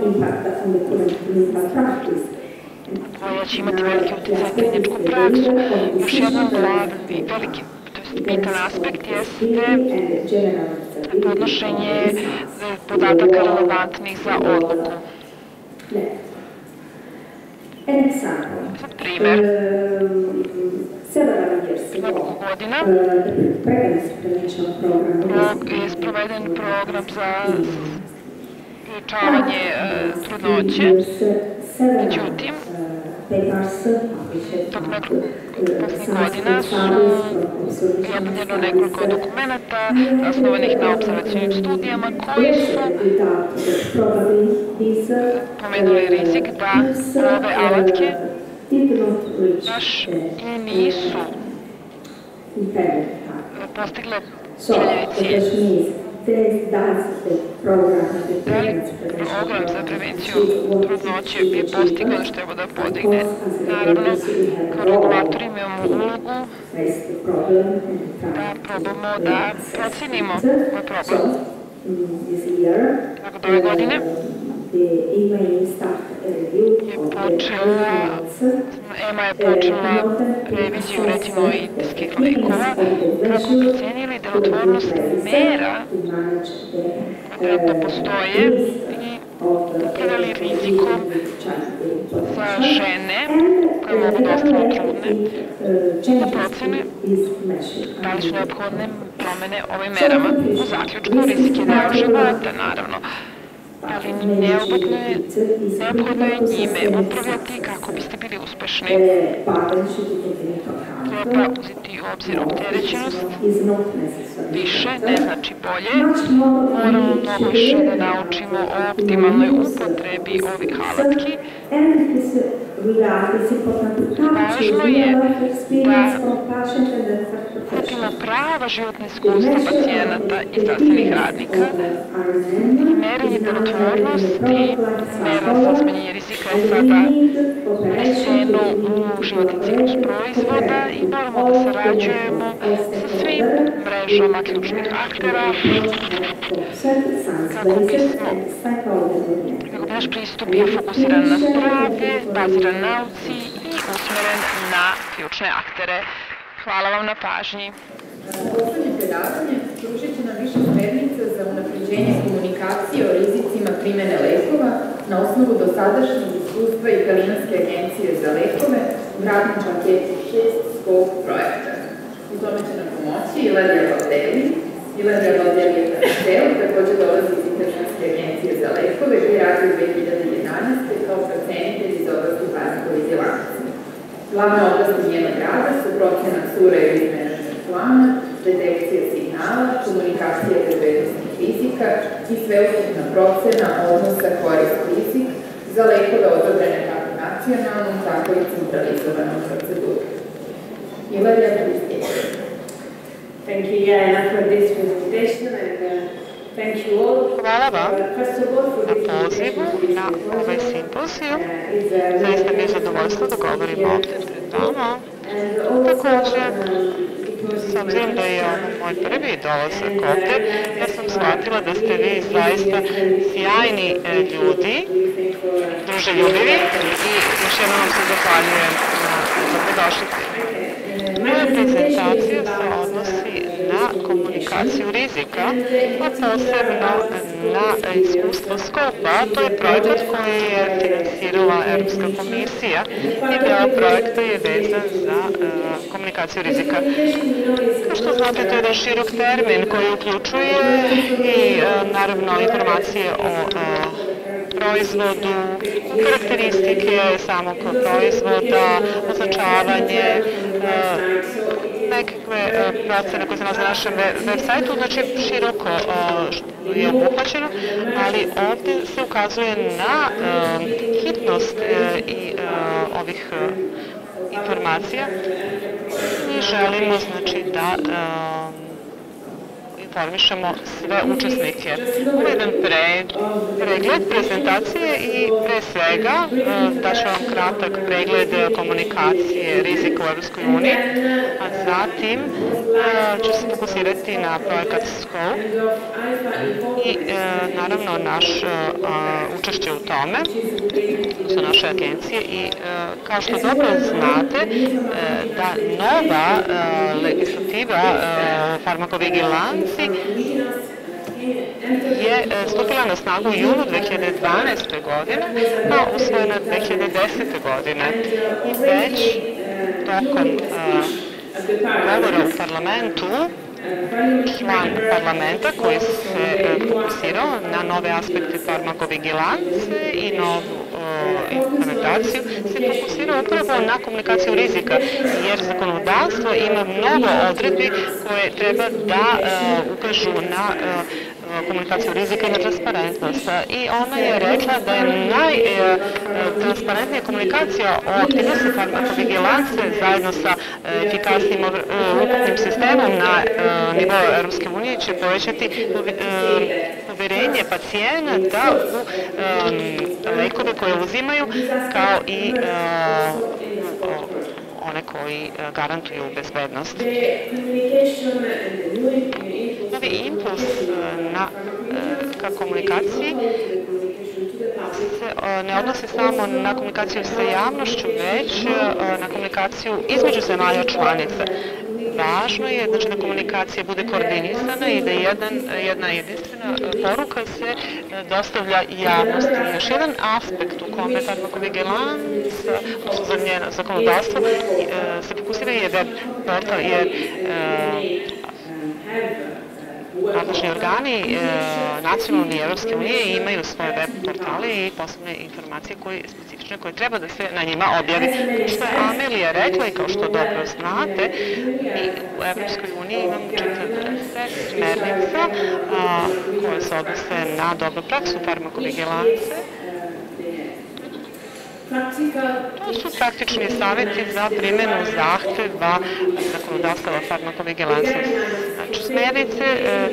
[SPEAKER 6] koja će imati veliki uticaj na kliničku praksu. Još jedan glavni, veliki, bitan aspekt jeste podnošenje podataka relevantnih za odluku. Sad primer, nekoliko godina je sproveden program za sprečavanje trudnoće, međutim, tog nekoliko godina su objavljeno nekoliko dokumenta zasnovanih na observacijnim studijama koji su pomenuli rizik da ove alatke baš i nisu postigle željeni cilj. Program za prevenciju trudnoće je postigao što treba da podigne. Naravno, kao regulatori imamo ulogu da probamo da procenimo ovaj problem. Nakon ove godine je počela, E M A je počela reviziju recimo indijskih lekova kako procenili delotvornost mera koje trenutno postoje i upravljali rizikom za žene koje mogu da ostanu trudne da procene da li su neophodne promene ovim merama. U zaključku rizik je deo života, naravno, ali neophodno je, neophodno je njime upravljati kako biste bili uspešni. Treba uzeti u obzir opterećenost, više ne znači bolje, moramo mnogo više da naučimo o optimalnoj upotrebi ovih alatki. Važno je da kupimo prava životna iskustva pacijenata i zdravstvenih radnika i merenje delotvornosti, mera za smanjenje rizika je sada uneseno u životni ciklus proizvoda i moramo da sarađujemo sa svim mrežama ključnih aktera kako bismo, kako bi naš pristup bio fokusiran na zdravlje, baziran na nauci i usmeren na ključne aktere. Hvala vam na pažnji.
[SPEAKER 7] Poslednje predavanje pružit će nam više smernica za unapređenje komunikacije o rizicima primene lekova na osnovu dosadašnjeg iskustva Italijanske agencije za lekove u radnom paketu šest Scope projekta. U tome će nam pomoći Ilaria Valdelli. Ilaria Valdelli je partner, takođe dolazi iz Italijanske agencije za lekove i radi u dve hiljade jedanaeste. kao procenitelj iz oblasti farmakovigilancije. Glavne oblasti njenog rada su procena cura i risk management plana, detekcija signala, komunikacija bezbednosnih rizika i sveukupna procena odnosa korist-rizik za lekove odobrene kako nacionalnom, tako i centralizovanom procedurom. Ilarija Kristijeva.
[SPEAKER 8] Thank you, Jana, for this presentation and uh, thank you all.
[SPEAKER 6] Hvala vam
[SPEAKER 8] Uh, first of all, for
[SPEAKER 6] na
[SPEAKER 8] this
[SPEAKER 6] pozivu na ovaj simpoziju. Zaista mi je zadovoljstvo da govorim ovdje pred vama. Također, s obzirom da je ovo moj prvi dolazak ovdje, ja sam shvatila da ste vi zaista sjajni ljudi, druželjubivi i još jednom vam se zahvaljujem na dobrodošlici. Moja prezentacija se odnosi na komunikaciju rizika, a posebno na iskustvo Skopa. To je projekat koji je finansirala Europska komisija i deo projekta je vezan za uh, komunikaciju rizika. Kao što znate, to je jedan širok termin koji uključuje i uh, naravno informacije o uh, proizvodu, karakteristike samog proizvoda, označavanje, nekakve procene koje se nalaze na našem web sajtu, znači široko je obuhvaćeno, ali ovdje se ukazuje na hitnost i ovih informacija i želimo znači da informišemo sve učesnike. Ovo je jedan pregled prezentacije i pre svega daću vam kratak pregled komunikacije rizika u Evropskoj uniji, a zatim ću se fokusirati na projekat Scope i naravno naš učešće u tome, su naše agencije i kao što dobro znate da nova legislativa farmakovigilanci je stupila na snagu u junu dve hiljade dvanaeste. godine, a usvojena dve hiljade desete. godine. I već tokom govora u parlamentu, član parlamenta koji se fokusirao na nove aspekte farmakovigilance i novu implementaciju, se fokusirao upravo na komunikaciju rizika, jer zakonodavstvo ima mnogo odredbi koje treba da ukažu na komunikaciju rizika i na transparentnost. I ona je rekla da je najtransparentnija komunikacija o aktivnosti farmakovigilance zajedno sa efikasnim ukupnim sistemom na nivou Europske unije će povećati poverenje pacijenata u lekove koje uzimaju, kao i one koji garantuju bezbednost. Novi impuls na, ka komunikaciji se ne odnose samo na komunikaciju sa javnošću, već na komunikaciju između zemalja članica. Važno je znači, da komunikacija bude koordinisana i da jedan, jedna jedinstvena poruka se dostavlja javnosti. Još jedan aspekt u kome farmakovigilanca, odnosno za njeno zakonodavstvo, se fokusira je web portal, jer nadležni organi nacionalne i Evropske unije imaju svoje web portale i posebne informacije koje, specifične koje treba da se na njima objavi. Kao što je Amelija rekla i kao što dobro znate, mi u Evropskoj uniji imamo četrdeset smernica koje se odnose na dobru praksu farmakovigilance. To su praktični savjeti za primjenu zahteva zakonodavstva farmakovigilance. Znači, smjernice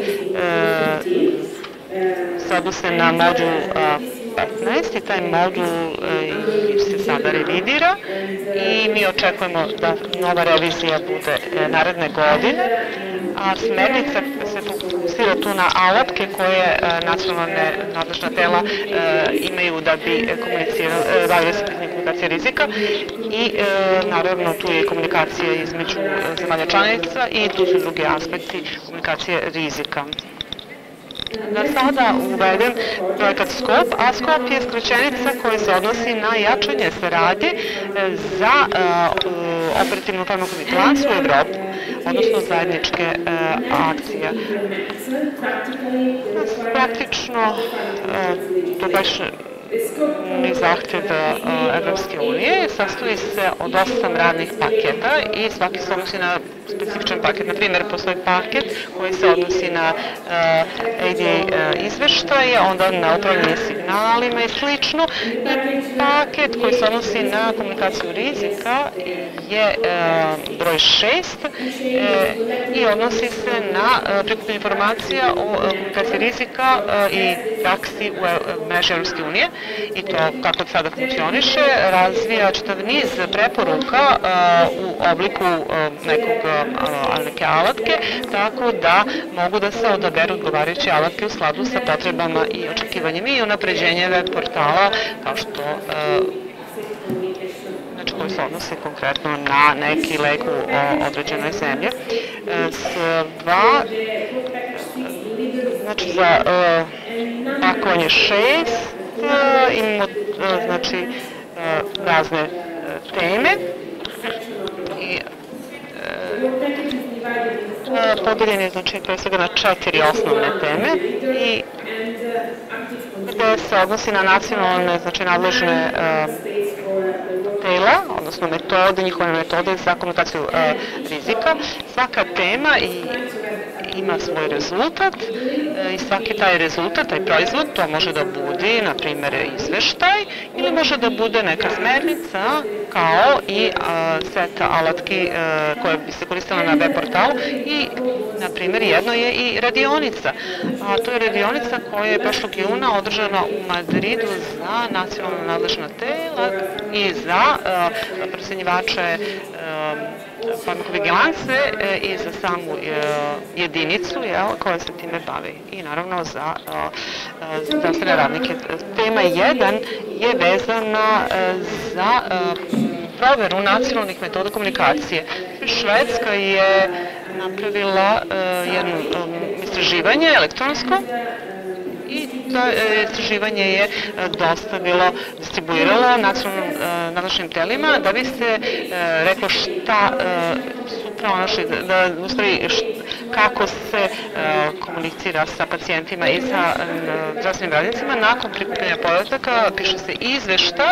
[SPEAKER 6] se odnose na modul petnaest i taj modul se sada revidira i mi očekujemo da nova revizija bude naredne godine, a smernica se fokusira tu na alatke koje nacionalne nadležna tela imaju da bi bavili se komunikacije rizika i naravno tu je komunikacija između zemalja članica i tu su drugi aspekti komunikacije rizika. Da sada uvedem projekat Scope, a Scope je skraćenica koja se odnosi na jačanje saradnje za operativnu farmakovigilanciju u Evropi, odnosno zajedničke akcije. Praktično, to baš zahtjev Evropske unije sastoji se od osam radnih paketa i svaki se odnosi na specifičan paket. Na primjer, postoji paket koji se odnosi na A D A izveštaje, onda na upravljanje signalima i slično. I paket koji se odnosi na komunikaciju rizika je broj šest i odnosi se na prikupljanje informacija o komunikaciji rizika i praksi u mreži Evropske unije. I to kako sada funkcioniše, razvija čitav niz preporuka u obliku nekog, neke alatke, tako da mogu da se odaberu odgovarajuće alatke u skladu sa potrebama i očekivanjima i unapređenje web portala, kao što znači koji se odnose konkretno na neki lek u određenoj zemlji. Sva, znači za pakovanje šest, imamo znači razne teme i podeljen je znači pre svega na četiri osnovne teme i gde se odnosi na nacionalne, znači nadležne tela, odnosno metode, njihove metode za komunikaciju rizika. Svaka tema ima svoj rezultat i svaki taj rezultat, taj proizvod, to može da bude, na primjer, izveštaj ili može da bude neka smernica kao i set alatki koje bi se koristila na web portalu i, na primjer, jedno je i radionica. A to je radionica koja je prošlog juna održana u Madridu za nacionalna nadležna tela i za procenjivače farmakovigilance i za samu jedinicu koja se time bavi i naravno za zdravstvene radnike. Tema jedan je vezana za proveru nacionalnih metoda komunikacije. Švedska je napravila jedno istraživanje elektronsko i to istraživanje je dostavilo, distribuiralo nacionalnim nadležnim telima da bi se reklo šta su pronašli, da u stvari kako se komunicira sa pacijentima i sa zdravstvenim radnicima. Nakon prikupljanja podataka piše se izveštaj.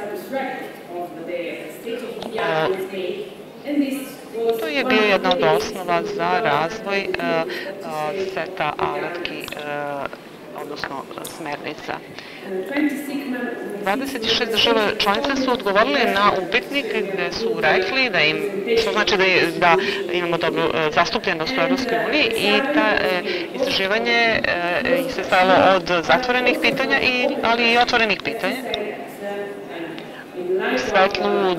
[SPEAKER 6] To je bio jedna od osnova za razvoj seta alatki, odnosno smernica. dvadeset šest država članica su odgovorili na upitnik gde su rekli da im, što znači da imamo dobru zastupljenost u Evropskoj uniji i ta istraživanje se stavilo od zatvorenih pitanja, ali i otvorenih pitanja. U svetlu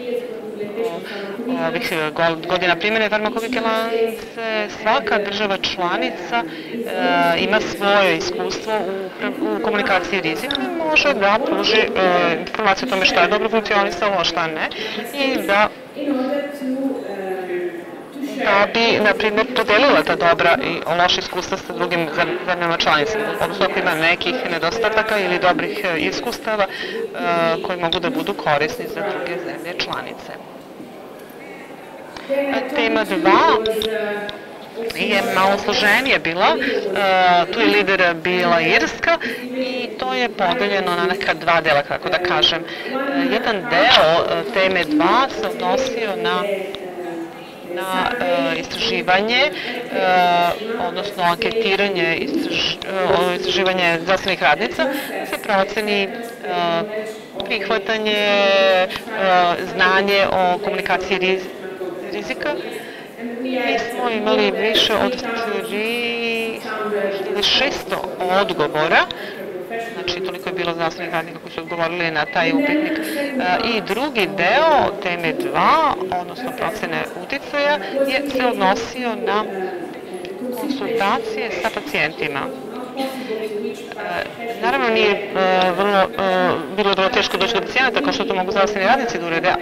[SPEAKER 6] ovih godina primjene farmakovigilance, svaka država članica ima svoje iskustvo u komunikaciji rizika i može da pruži informaciju o tome šta je dobro funkcionisalo, a šta ne, i da da bi, na primjer, podelila ta dobra i loša iskustva sa drugim zemljama članicama, odnosno ako ima nekih nedostataka ili dobrih iskustava koji mogu da budu korisni za druge zemlje članice. Tema dva je malo složenije bila, tu je lider bila Irska i to je podeljeno na neka dva dela, kako da kažem. Jedan deo teme dva se odnosio na na istraživanje, odnosno anketiranje, istraživanje zdravstvenih radnica, se proceni prihvatanje, znanje o komunikaciji rizika. Mi smo imali više od tri hiljade šesto odgovora, znači toliko je bilo zdravstvenih radnika koji su odgovorili na taj upitnik. I drugi deo teme dva, odnosno procene uticaja, je se odnosio na konsultacije sa pacijentima. Naravno, nije bilo vrlo teško doći do pacijenata, kao što to mogu zdravstveni radnici da urede,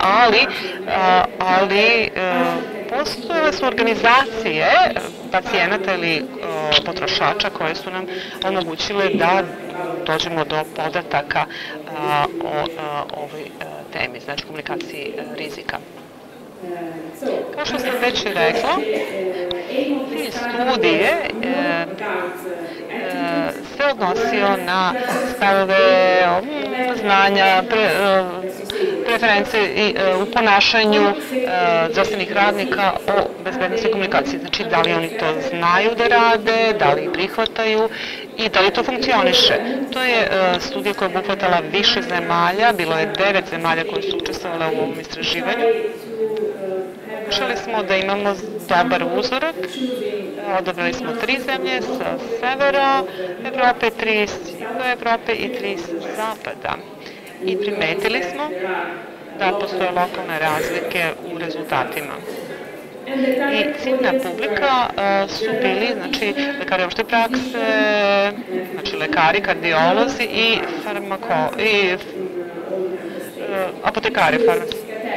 [SPEAKER 6] ali postojale su organizacije pacijenata ili potrošača koje su nam omogućile da dođemo do podataka o ovoj temi, znači komunikaciji rizika. Kao što sam već rekla, cilj studije se odnosio na stavove, znanja, preference u ponašanju zdravstvenih radnika o bezbednosti komunikacije. Znači, da li oni to znaju da rade, da li prihvataju i da li to funkcioniše. To je studija koja je obuhvatala više zemalja, bilo je devet zemalja koje su učestvovale u ovom istraživanju. Pokušali smo da imamo dobar uzorak, odabrali smo tri zemlje sa severa Evrope, tri s juga Evrope i tri s zapada. I primetili smo da postoje lokalne razlike u rezultatima. I ciljna publika su bili, znači, lekari opšte prakse, znači lekari, kardiolozi i farmako, i apotekari, farmaci.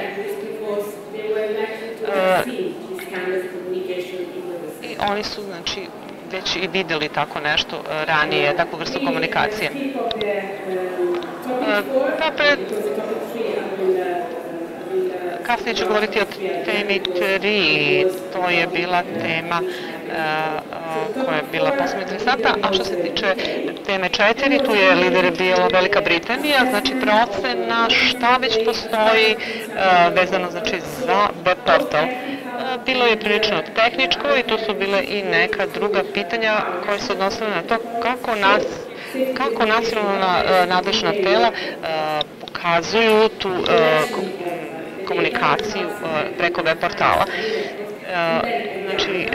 [SPEAKER 6] I oni su, znači, već i videli tako nešto ranije, takvu vrstu komunikacije. Dakle, kasnije ću govoriti o temi tri, to je bila tema koja je bila posebno interesantna, a što se tiče teme četiri, tu je lider bila Velika Britanija, znači procena šta već postoji vezano znači za web portal. Bilo je prilično tehničko i tu su bile i neka druga pitanja koje se odnosile na to kako nas kako nacionalna nadležna tela pokazuju tu komunikaciju preko web portala. Znači,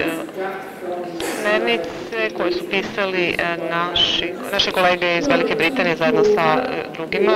[SPEAKER 6] smernice koje su pisali naši, naše kolege iz Velike Britanije zajedno sa drugima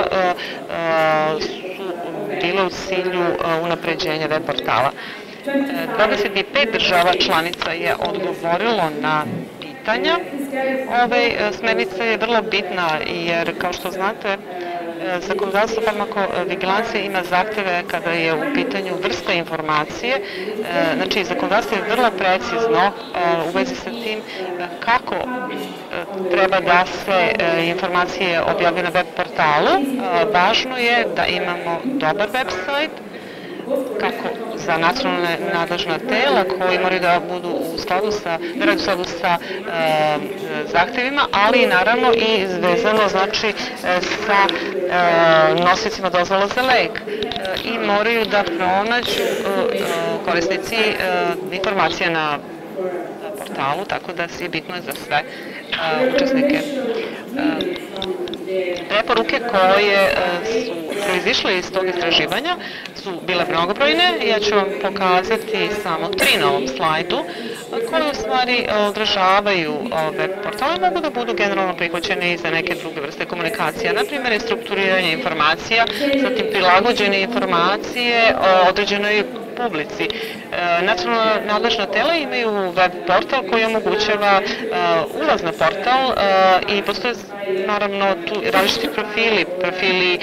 [SPEAKER 6] su bile u cilju unapređenja web portala. dvadeset pet država članica je odgovorilo na pitanja. Ove smernice je vrlo bitna jer, kao što znate, zakonodavstvo farmakovigilancije ima zahteve kada je u pitanju vrsta informacije. Znači, zakonodavstvo je vrlo precizno u vezi sa tim kako treba da se informacije objavljaju na web portalu. Važno je da imamo dobar web sajt, kako za nacionalne nadležna tela koji moraju da budu u skladu sa, da radi u skladu sa e, zahtevima, ali i naravno i vezano znači sa e, nosicima dozvola za lek. E, I moraju da pronađu e, korisnici e, informacije na portalu, tako da je bitno za sve e, učesnike. E, Preporuke koje su proizišle iz tog istraživanja su bile mnogobrojne. Ja ću vam pokazati samo tri na ovom slajdu koje u stvari odražavaju web portale, mogu da budu generalno prihvaćene i za neke druge vrste komunikacija. Naprimjer, strukturiranje informacija, zatim prilagođene informacije o određenoj publici. Nacionalna nadležna tela imaju web portal koji omogućava ulaz na portal i postoje naravno tu različiti profili, profili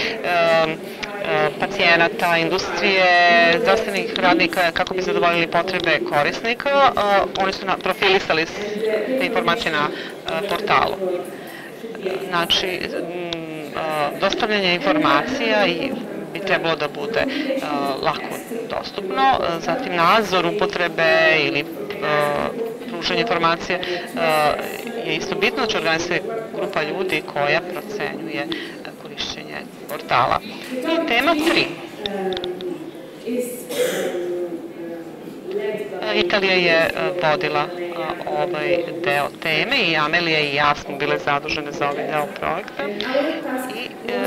[SPEAKER 6] pacijenata, industrije, zdravstvenih radnika kako bi zadovoljili potrebe korisnika. Oni su profilisali te informacije na portalu. Znači, dostavljanje informacija i bi trebalo da bude uh, lako dostupno. Zatim nadzor upotrebe ili uh, pružanje informacije uh, je isto bitno, će organizuje grupa ljudi koja procenjuje uh, korišćenje portala. I tema tri. Italija je vodila ovaj deo teme i Amelija i ja smo bile zadužene za ovaj deo projekta. I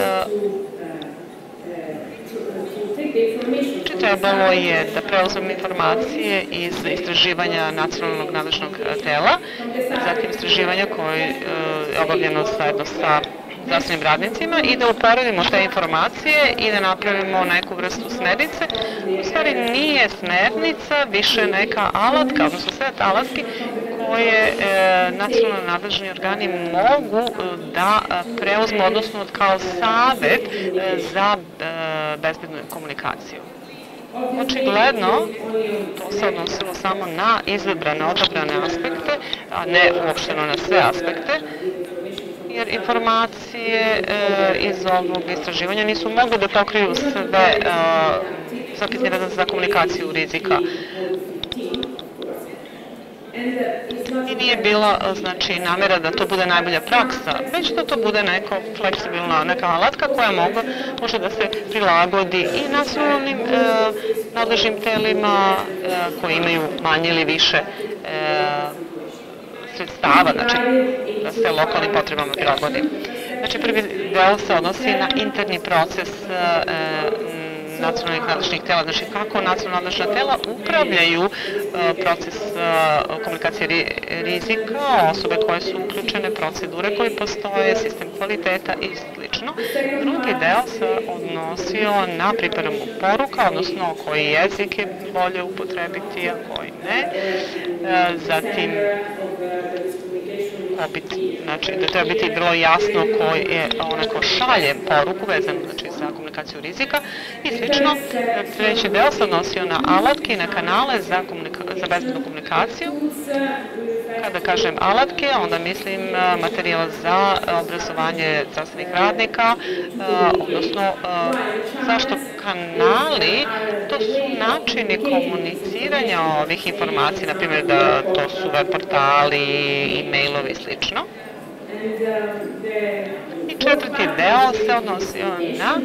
[SPEAKER 6] Znači, trebalo je da preuzmemo informacije iz istraživanja nacionalnog nadležnog tela, zatim istraživanja koje je obavljeno zajedno sa zdravstvenim radnicima i da uporedimo te informacije i da napravimo neku vrstu smernice. U stvari nije smernica, više neka alatka, odnosno set alatki koje nacionalno nadležni organi mogu da preuzmu, odnosno kao savet za bezbednu komunikaciju. Očigledno, to se odnosilo samo na izabrane, odabrane aspekte, a ne uopšteno na sve aspekte, jer informacije iz ovog istraživanja nisu mogle da pokriju sve pitanje za komunikaciju rizika. I
[SPEAKER 9] nije bila znači, namera da to bude najbolja praksa, već da to bude neko fleksibilna neka alatka koja mogu, može da se prilagodi i nacionalnim e, nadležnim telima e, koji imaju manje ili više e, sredstava, znači da se lokalnim potrebama prilagodi. Znači prvi deo se odnosi na interni proces e, nacionalnih nadležnih tela, znači kako nacionalna nadležna tela upravljaju proces komunikacije rizika, osobe koje su uključene, procedure koje postoje, sistem kvaliteta i sl. Drugi deo se odnosio na pripremu poruka, odnosno koji jezik je bolje upotrebiti, a koji ne. Zatim, znači da treba biti vrlo jasno koji je onaj ko šalje poruku vezanu znači, za komunikaciju rizika i slično. Treći deo se odnosio na alatke i na kanale za, za bezbednu komunikaciju. Kada kažem alatke, onda mislim materijal za obrazovanje zdravstvenih radnika, odnosno zašto kanali, to su načini komuniciranja ovih informacija, na primjer da to su web portali, e-mailovi i slično. I četvrti deo se odnosio na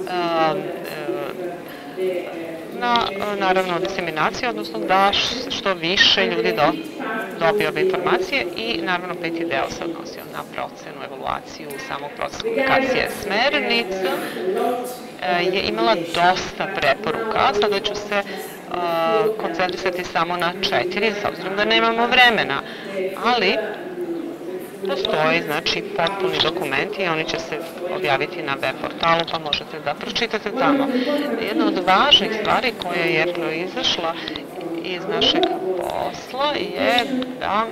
[SPEAKER 9] na, naravno, diseminaciju, odnosno da što više ljudi do, dobije ove informacije i, naravno, peti deo se odnosio na procenu, evaluaciju samog procesa komunikacije. Smernica je imala dosta preporuka, sada ću se koncentrisati samo na četiri, s obzirom da nemamo vremena, ali postoji, znači, potpuni dokumenti i oni će se objaviti na web portalu, pa možete da pročitate tamo. Jedna od važnih stvari koja je proizašla iz našeg posla je da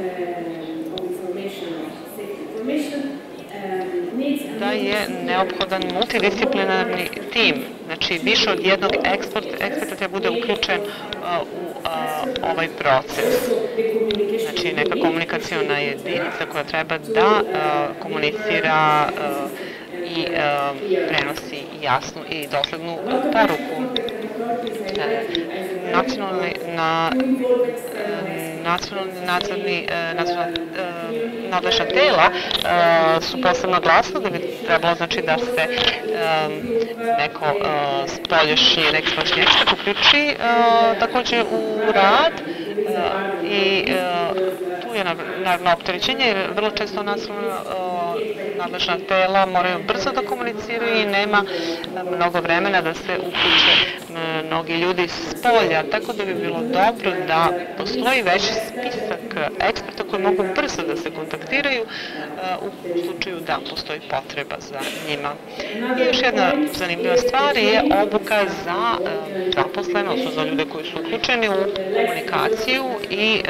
[SPEAKER 9] da je neophodan multidisciplinarni tim, znači više od jednog eksperta treba bude uključen u ovaj proces. Znači neka komunikaciona jedinica koja treba da komunicira i prenosi jasnu i doslednu poruku. Nacionalni na nacionalni nadzorni nadležna tela su posebno glasno da bi trebalo znači da se neko spoljašnji, neki spoljašnji ekspert uključi takođe u rad i tu je naravno opterećenje jer vrlo često nacionalna nadležna tela moraju brzo da komuniciraju i nema mnogo vremena da se uključe mnogi ljudi s polja, tako da bi bilo dobro da postoji veći spisak eksperta koji mogu brzo da se kontaktiraju u slučaju da postoji potreba za njima. I još jedna zanimljiva stvar je obuka za zaposlene, odnosno za ljude koji su uključeni u komunikaciju i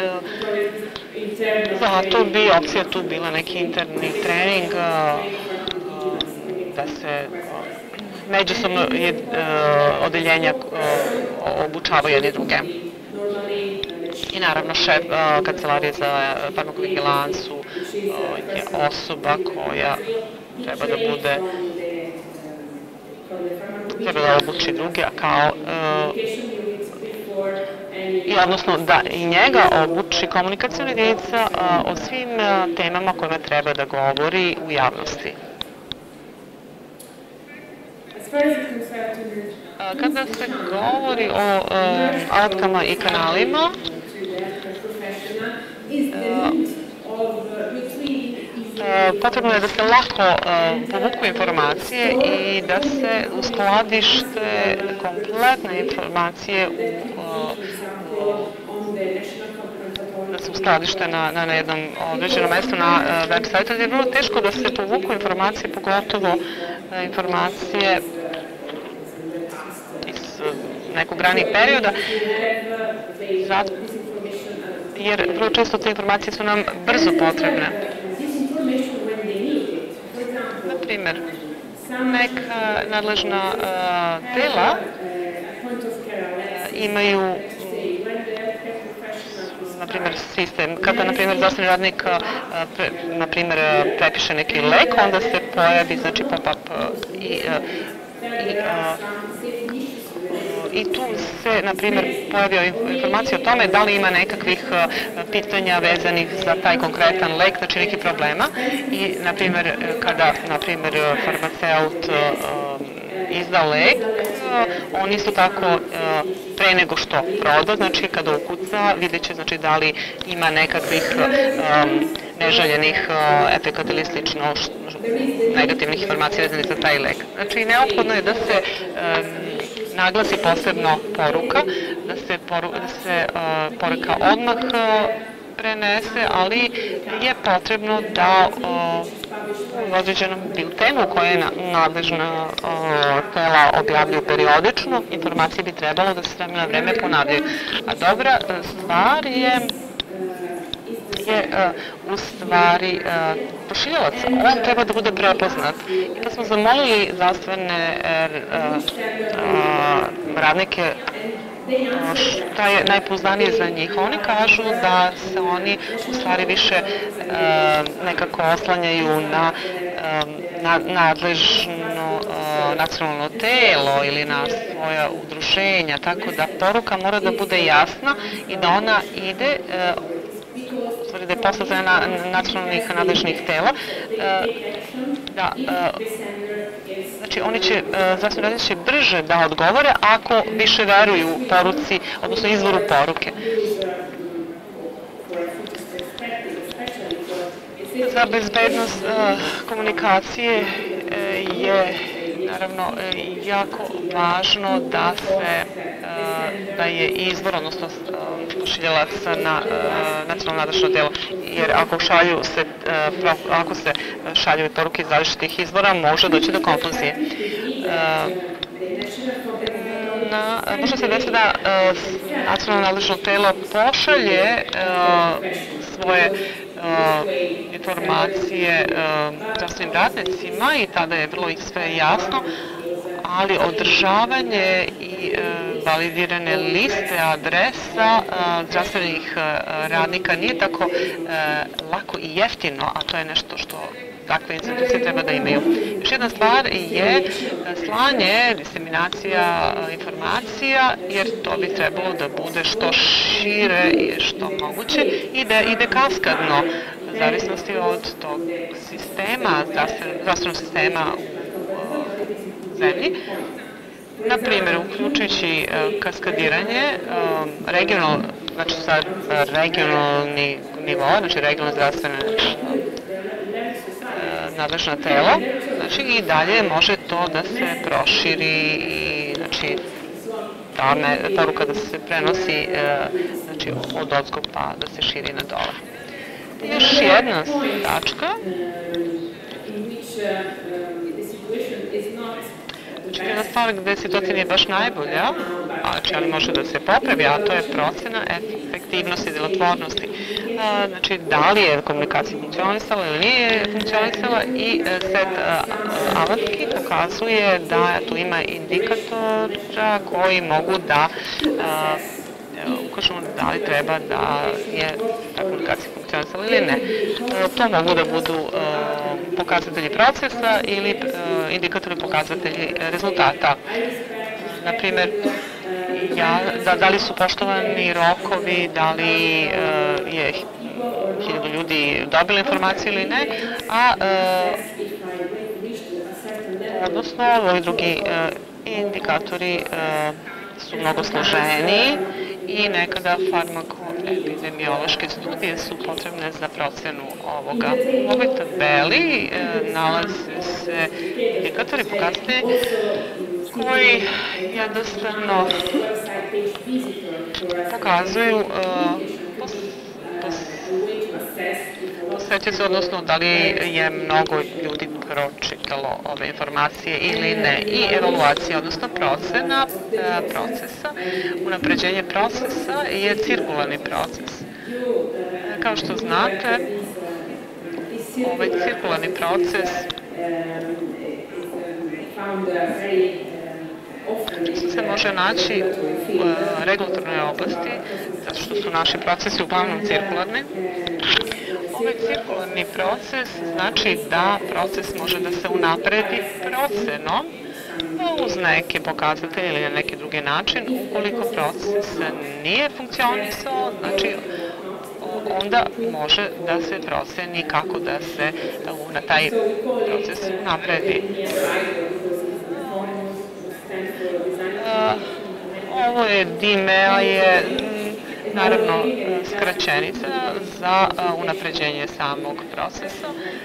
[SPEAKER 9] zato bi opcija tu bila neki interni trening da se međusobno odeljenja obučavaju jedni druge. I naravno šef kancelarije za farmakovigilancu je osoba koja treba da bude treba da obuči druge, a kao i odnosno da i njega obuči komunikacijona jedinica o svim temama kojima treba da govori u javnosti. Kada se govori o alatkama i kanalima, potrebno je da se lako povuku informacije i da se uskladište kompletne informacije da se uskladište na, na, na jednom određenom mestu na web sajtu, jer je vrlo teško da se povuku informacije, pogotovo informacije iz nekog ranijeg perioda, zato, jer vrlo često te informacije su nam brzo potrebne. Na primjer, neka nadležna tela imaju na primjer sistem, kada na primjer zdravstveni radnik na primjer prepiše neki lek, onda se pojavi znači pop-up i i tu se, na primjer, pojavio informacija o tome da li ima nekakvih pitanja vezanih za taj konkretan lek, znači neki problema i, na primjer, kada, na primjer, farmaceut izda lek, on isto tako pre nego što proda, znači kada ukuca, vidjet će znači, da li ima nekakvih um, neželjenih uh, efekata ili slično negativnih informacija vezanih za taj lek. Znači neophodno je da se um, naglasi posebno poruka, da se, poru, da se uh, poruka odmah uh, prenese, ali je potrebno da uh, u određenom biltenu koje je nadležna tela objavljuju periodično, informacije bi trebalo da se s vremena na vreme ponavljaju. A dobra stvar je, je u stvari pošiljalac. On treba da bude prepoznat. I da smo zamolili zdravstvene radnike šta je najpouzdanije za njih. Oni kažu da se oni u stvari više e, nekako oslanjaju na e, nadležno e, nacionalno telo ili na svoja udruženja, tako da poruka mora da bude jasna i da ona ide e, u stvari da je poslata na nacionalnih nadležnih tela e, da e, znači oni će, zdravstveni radnici će brže da odgovore ako više veruju poruci, odnosno izvoru poruke. Za bezbednost komunikacije je naravno jako važno da se da je izvor, odnosno pošiljalac na nacionalno nadležno telo, jer ako šalju se, ako se šalju poruke iz različitih izvora, može doći do konfuzije. Na, može se desiti da nacionalno nadležno telo pošalje svoje informacije zdravstvenim radnicima i tada je vrlo sve jasno, ali održavanje i validirane liste adresa zdravstvenih radnika nije tako lako i jeftino, a to je nešto što takve institucije treba da imaju. Još jedna stvar je slanje, diseminacija informacija, jer to bi trebalo da bude što šire i što moguće i da ide kaskadno, u zavisnosti od tog sistema, zdravstvenog sistema u zemlji. Na primjer, uključujući kaskadiranje, regional, znači sa regionalni nivo, znači regionalne zdravstvene nadležna tela, znači i dalje može to da se proširi i znači ta poruka da se prenosi znači od ozgo pa da se širi na dole. Još jedna tačka. Znači, jedna stvar gde situacija nije baš najbolja, ali može da se popravi, a to je procena efektivnosti i delotvornosti. Znači, da li je komunikacija funkcionisala ili nije funkcionisala i set alatki pokazuje da tu ima indikatora koji mogu da ukažemo da li treba da je ta komunikacija funkcionisala ili ne. To mogu da budu pokazatelji procesa ili indikatori pokazatelji rezultata. Naprimjer, ja, da, da li su poštovani rokovi, da li uh, je hiljadu ljudi dobilo informaciju ili ne, a uh, odnosno ovi drugi uh, indikatori uh, su mnogo složeniji i nekada farmakoepidemiološke studije su potrebne za procenu ovoga. U ovoj tabeli uh, nalaze se indikatori pokazatelji koji jednostavno pokazuju uh, pos, pos, posvećice, odnosno da li je mnogo ljudi pročitalo ove informacije ili ne. I evaluacija, odnosno procena uh, procesa, unapređenje procesa je cirkularni proces. Kao što znate, ovaj cirkularni proces se može naći u regulatornoj oblasti, zato što su naši procesi uglavnom cirkularni. Ovaj cirkularni proces znači da proces može da se unapredi procenom uz neke pokazatelje ili neke druge drugi način. Ukoliko proces nije funkcionisao, znači onda može da se proceni kako da se na taj proces napredi. Ovo je D I M E, a je naravno skraćenica za unapređenje samog procesa,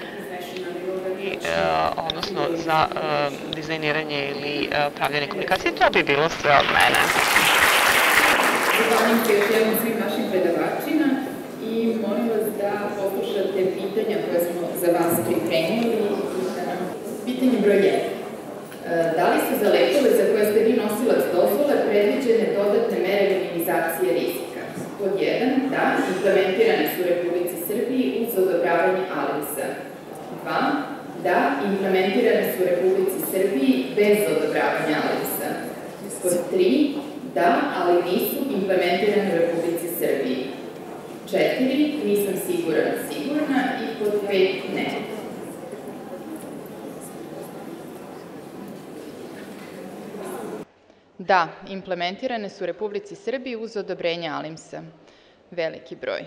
[SPEAKER 9] odnosno za dizajniranje ili pravljanje komunikacije. To bi bilo sve od mene.
[SPEAKER 7] Zahvaljujem se još jednom svim našim predavačima i molim vas da poslušate pitanja koje smo za vas pripremili. Pitanje broj jedan. Da li su za lekove za koje ste vi nosilac dozvole predviđene dodatne mere minimizacije rizika? Pod jedan, da, implementirane su u Republici Srbiji uz odobravanje ALIMS-a. Dva, da, implementirane su u Republici Srbiji bez odobravanja ALIMS-a. Pod tri, da, ali nisu implementirane u Republici Srbiji. Četiri, nisam siguran, sigurna i pod pet, ne.
[SPEAKER 2] Da, implementirane su u Republici Srbiji uz odobrenje ALIMS-a. Veliki broj.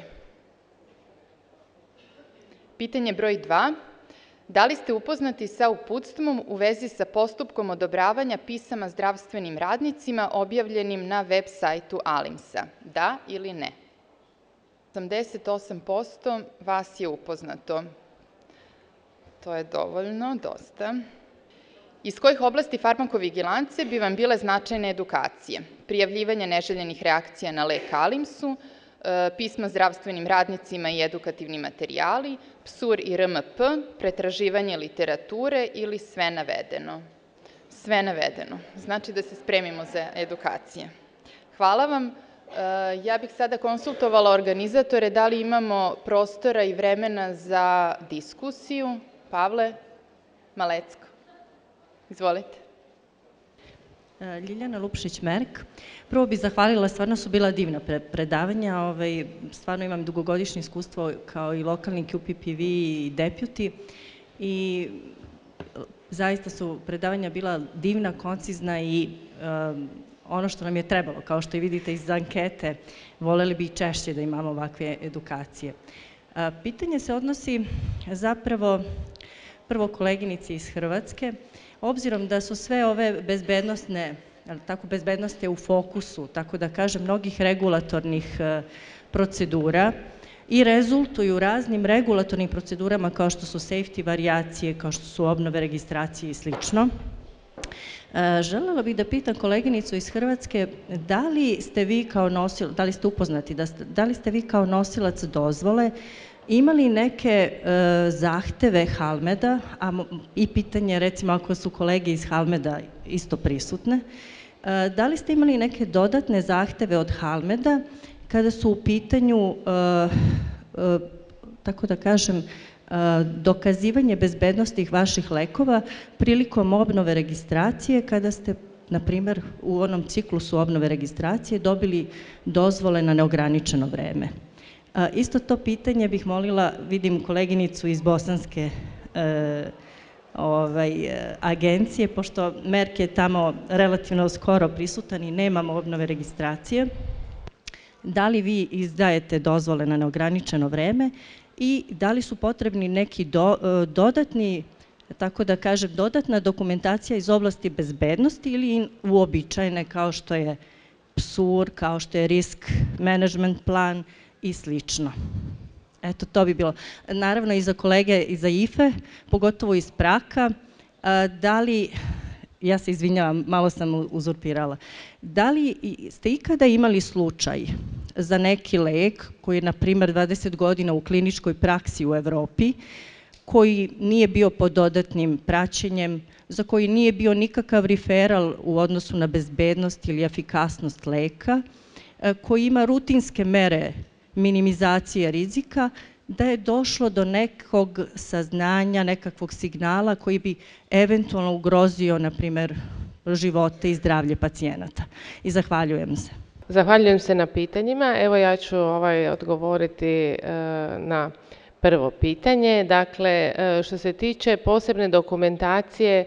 [SPEAKER 2] Pitanje broj dva. Da li ste upoznati sa uputstvom u vezi sa postupkom odobravanja pisama zdravstvenim radnicima objavljenim na web sajtu ALIMS-a? Da ili ne? osamdeset osam posto vas je upoznato. To je dovoljno, dosta. Iz kojih oblasti farmakovigilance bi vam bile značajne edukacije? Prijavljivanje neželjenih reakcija na lek ALIMS-u, pisma zdravstvenim radnicima i edukativni materijali, P S U R i R M P, pretraživanje literature ili sve navedeno? Sve navedeno. Znači da se spremimo za edukacije. Hvala vam. Ja bih sada konsultovala organizatore da li imamo prostora i vremena za diskusiju. Pavle Malecko. Izvolite.
[SPEAKER 10] Ljiljana Lupšić-Merk. Prvo bih zahvalila, stvarno su bila divna predavanja, stvarno imam dugogodišnje iskustvo kao i lokalni Q P P V i deputy i zaista su predavanja bila divna, koncizna i ono što nam je trebalo, kao što i vidite iz ankete, voleli bi i češće da imamo ovakve edukacije. Pitanje se odnosi zapravo prvo koleginici iz Hrvatske. Obzirom da su sve ove bezbednostne, tako bezbednost je u fokusu, tako da kažem, mnogih regulatornih procedura i rezultuju raznim regulatornim procedurama kao što su safety varijacije, kao što su obnove registracije i slično. Želela bih da pitam koleginicu iz Hrvatske, da li ste vi kao nosilac, da li ste upoznati, da li ste vi kao nosilac dozvole imali neke zahteve Halmeda, a i pitanje recimo ako su kolege iz Halmeda isto prisutne, da li ste imali neke dodatne zahteve od Halmeda kada su u pitanju, tako da kažem, dokazivanje bezbednosti vaših lekova prilikom obnove registracije kada ste, na primjer, u onom ciklusu obnove registracije dobili dozvole na neograničeno vreme? Isto to pitanje bih molila, vidim koleginicu iz Bosanske agencije, pošto Merk je tamo relativno skoro prisutan i nemamo obnove registracije. Da li vi izdajete dozvole na neograničeno vreme i da li su potrebni neki dodatni, tako da kažem, dodatna dokumentacija iz oblasti bezbednosti ili uobičajene kao što je P S U R, kao što je risk management plan i slično. Eto, to bi bilo. Naravno i za kolege iz A I F E, pogotovo iz Praka, da li, ja se izvinjavam, malo sam uzurpirala, da li ste ikada imali slučaj za neki lek koji je, na primjer, dvadeset godina u kliničkoj praksi u Evropi, koji nije bio pod dodatnim praćenjem, za koji nije bio nikakav referal u odnosu na bezbednost ili efikasnost leka, koji ima rutinske mere minimizacije rizika, da je došlo do nekog saznanja, nekakvog signala koji bi eventualno ugrozio, na primjer, živote i zdravlje pacijenata. I zahvaljujem se.
[SPEAKER 3] Zahvaljujem se na pitanjima. Evo ja ću odgovoriti na prvo pitanje. Dakle, što se tiče posebne dokumentacije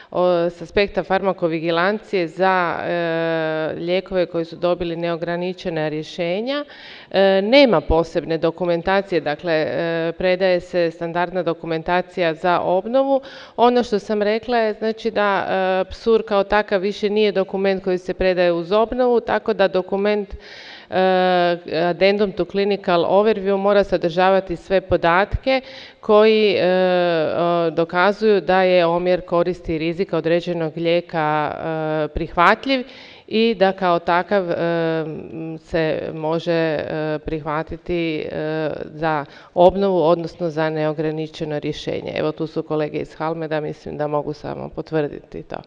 [SPEAKER 3] s aspekta farmakovigilancije za lijekove koji su dobili neograničena rješenja. Nema posebne dokumentacije, dakle predaje se standardna dokumentacija za obnovu. Ono što sam rekla je znači da P S U R kao takav više nije dokument koji se predaje uz obnovu, tako da dokument Addendum to Clinical Overview mora sadržavati sve podatke koji dokazuju da je omjer koristi i rizika određenog lijeka prihvatljiv i da kao takav se može prihvatiti za obnovu, odnosno za neograničeno rješenje. Evo tu su kolege iz Halmeda, mislim da mogu samo potvrditi to.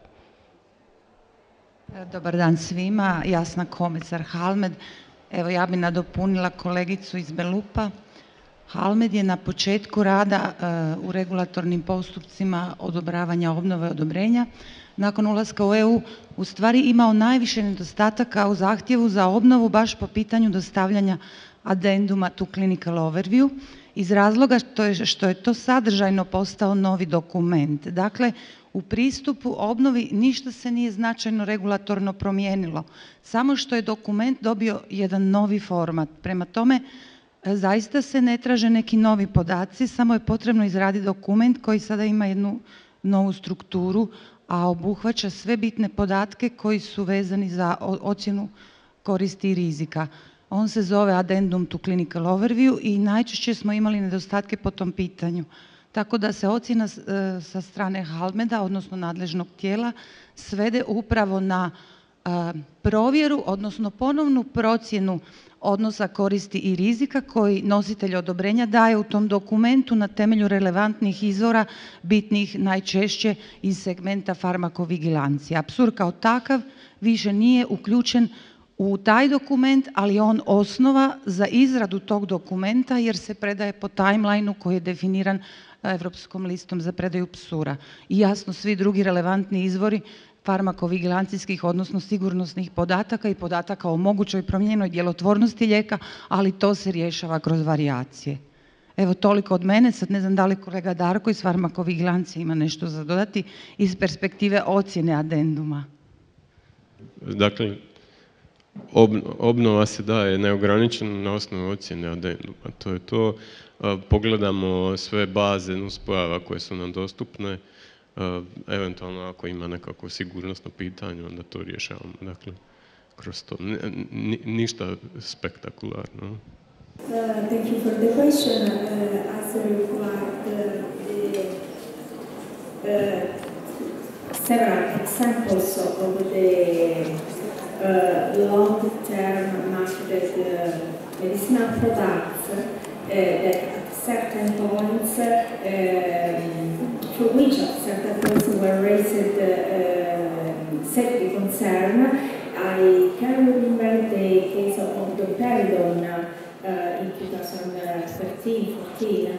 [SPEAKER 11] Dobar dan svima, Jasna Komecar, Halmed. Evo ja bi nadopunila kolegicu iz Belupa. Halmed je na početku rada u regulatornim postupcima odobravanja obnove odobrenja nakon ulaska u E U u stvari imao najviše nedostataka u zahtjevu za obnovu baš po pitanju dostavljanja Addenduma to Clinical Overview iz razloga što je to sadržajno postao novi dokument. Dakle, u pristupu obnovi ništa se nije značajno regulatorno promijenilo, samo što je dokument dobio jedan novi format. Prema tome, zaista se ne traže neki novi podaci, samo je potrebno izraditi dokument koji sada ima jednu novu strukturu, a obuhvaća sve bitne podatke koji su vezani za ocjenu koristi i rizika. On se zove Addendum to Clinical Overview i najčešće smo imali nedostatke po tom pitanju. Tako da se ocjena sa strane Halmeda, odnosno nadležnog tijela, svede upravo na provjeru, odnosno ponovnu procjenu odnosa koristi i rizika koji nositelj odobrenja daje u tom dokumentu na temelju relevantnih izvora bitnih najčešće iz segmenta farmakovigilancije. P S U R kao takav više nije uključen u taj dokument, ali je on osnova za izradu tog dokumenta jer se predaje po timelineu koji je definiran Europskom listom za predaju P S U R-a. I jasno svi drugi relevantni izvori farmakovigilancijskih, odnosno sigurnosnih podataka i podataka o mogućoj promijenjenoj djelotvornosti lijeka, ali to se rješava kroz varijacije. Evo toliko od mene, sad ne znam da li kolega Darko iz farmakovigilancije ima nešto za dodati iz perspektive ocjene addenduma.
[SPEAKER 12] Dakle, obnova se daje neograničeno na osnovu ocjene addenduma. To je to. Pogledamo sve baze nuspojava koje su nam dostupne. Eventualno ako ima nekako sigurnosno pitanje, onda to rješavamo. Dakle, kroz to. Ništa spektakularno.
[SPEAKER 5] Thank you for the question. As required, several examples of the long-term marketed medicinal products that at certain points, for which at certain points were raised safety concern. I can remember the case of domperidone in two thousand thirteen fourteen.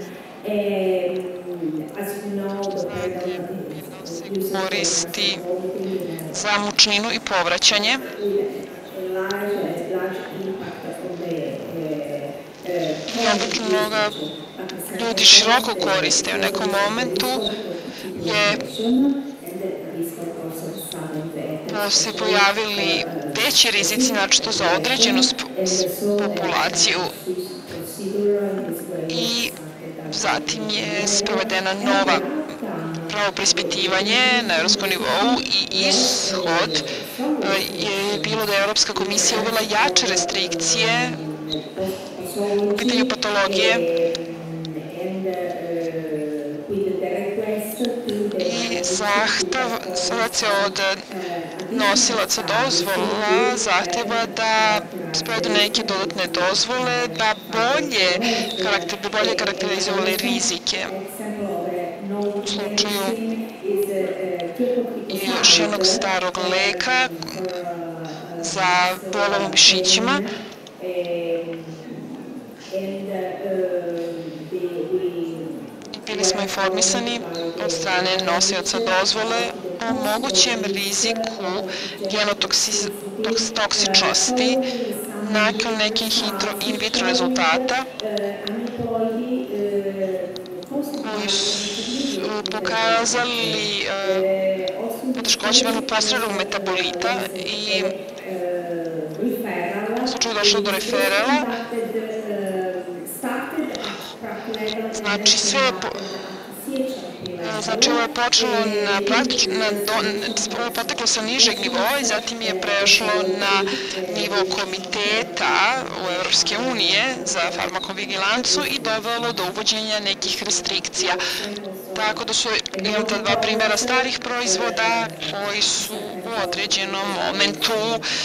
[SPEAKER 5] As you know, domperidone
[SPEAKER 13] koristi za mučninu i povraćanje. I obično ga ljudi široko koriste. U nekom momentu je se pojavili veći rizici, naročito za određenu populaciju. I zatim je sprovedena nova pravo preispitivanje na europskom nivou i ishod je bilo da je Europska komisija uvela jače restrikcije u pitanju patologije i zahteva se od nosilaca dozvola zahteva da sprovedu neke dodatne dozvole da bolje, da bolje karakterizovali rizike. U slučaju još jednog starog leka za bolom u mišićima. Bili smo informisani od strane nosioca dozvole o mogućem riziku genotoksičnosti nakon nekih in vitro rezultata koji su pokazali poteškoćama u posredu metabolita i u slučaju došlo do referela. Znači, sve je Znači, ovo je počelo na praktično, ovo poteklo sa nižeg nivoa i zatim je prešlo na nivo komiteta u Evropske unije za farmakovigilancu i dovelo do uvođenja nekih restrikcija. Tako da su, imam ta dva primjera starih proizvoda koji su u određenom momentu,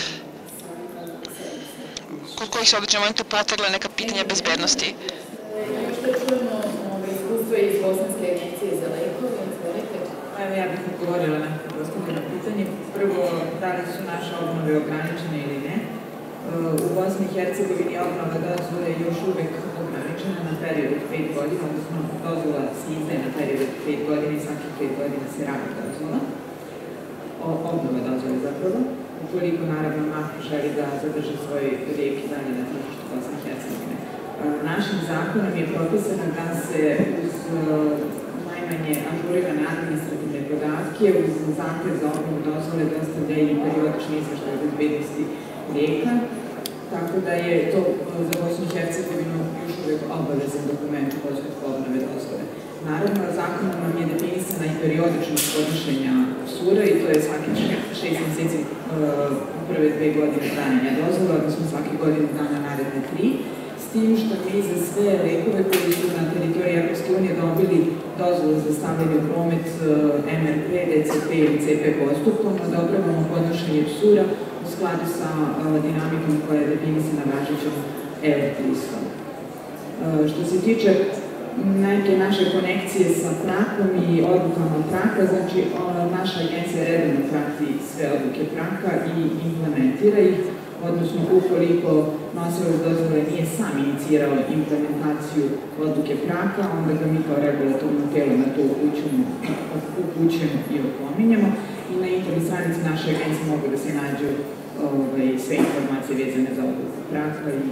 [SPEAKER 13] kod kojih se u određenom momentu potegle neka pitanja bezbednosti.
[SPEAKER 7] Što čujemo iskustvo iz Bosanske agencije za lekove, izvolite.
[SPEAKER 14] Evo ja bih odgovorila na postavljeno pitanje. Prvo, da li su naše obnove ograničene ili ne. U Bosni i Hercegovini obnova dozvole još uvek ograničena na period od pet godina, odnosno dozvola se izdaje na period od pet godina i svakih pet godina se radi dozvola. Obnova dozvole zapravo. Ukoliko naravno Mafra želi da zadrži svoj lijek i dalje na tržištu Bosne i Hercegovine. Našim zakonom je propisano da se uz najmanje ažurirane administrativne podatke, uz zahtev za obnovu dozvole dostavlja i periodični izveštaj o bezbednosti lijeka, tako da je to za Bosnu i Hercegovinu još uvijek obavezan dokument u postupku obnove dozvole. Naravno, zakonom nam je definisana i periodičnost podnošenja sura i to je svaki šest mjeseci prve dve godine trajanja dozvola, odnosno svake godine dana naredne tri. S tim što mi za sve lekove koji su na teritoriji Evropske unije dobili dozvolu za stavljanje u promet em er pe, de ce pe ili ce pe postupkom, odobravamo podnošenje sura u skladu sa dinamikom koja je definisana važećom Euro listom. Što se tiče neke naše konekcije sa prakom i odlukama praka, znači naša agencija redovno prati sve odluke praka i implementira ih, odnosno ukoliko nosilac dozvole nije sam inicirao implementaciju odluke praka, onda ga mi kao regulatorno telo na to upućujemo i opominjemo i na internet stranici naše agencije mogu da se nađu sve informacije vezane za odluku praka i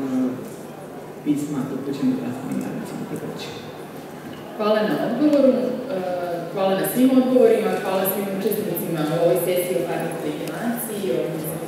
[SPEAKER 14] pisma upućeno zdravstvenim radnicima takođe.
[SPEAKER 7] Hvala na odgovoru, hvala na svim odgovorima, hvala svim učesnicima u ovoj sesiji o farmakovigilanciji i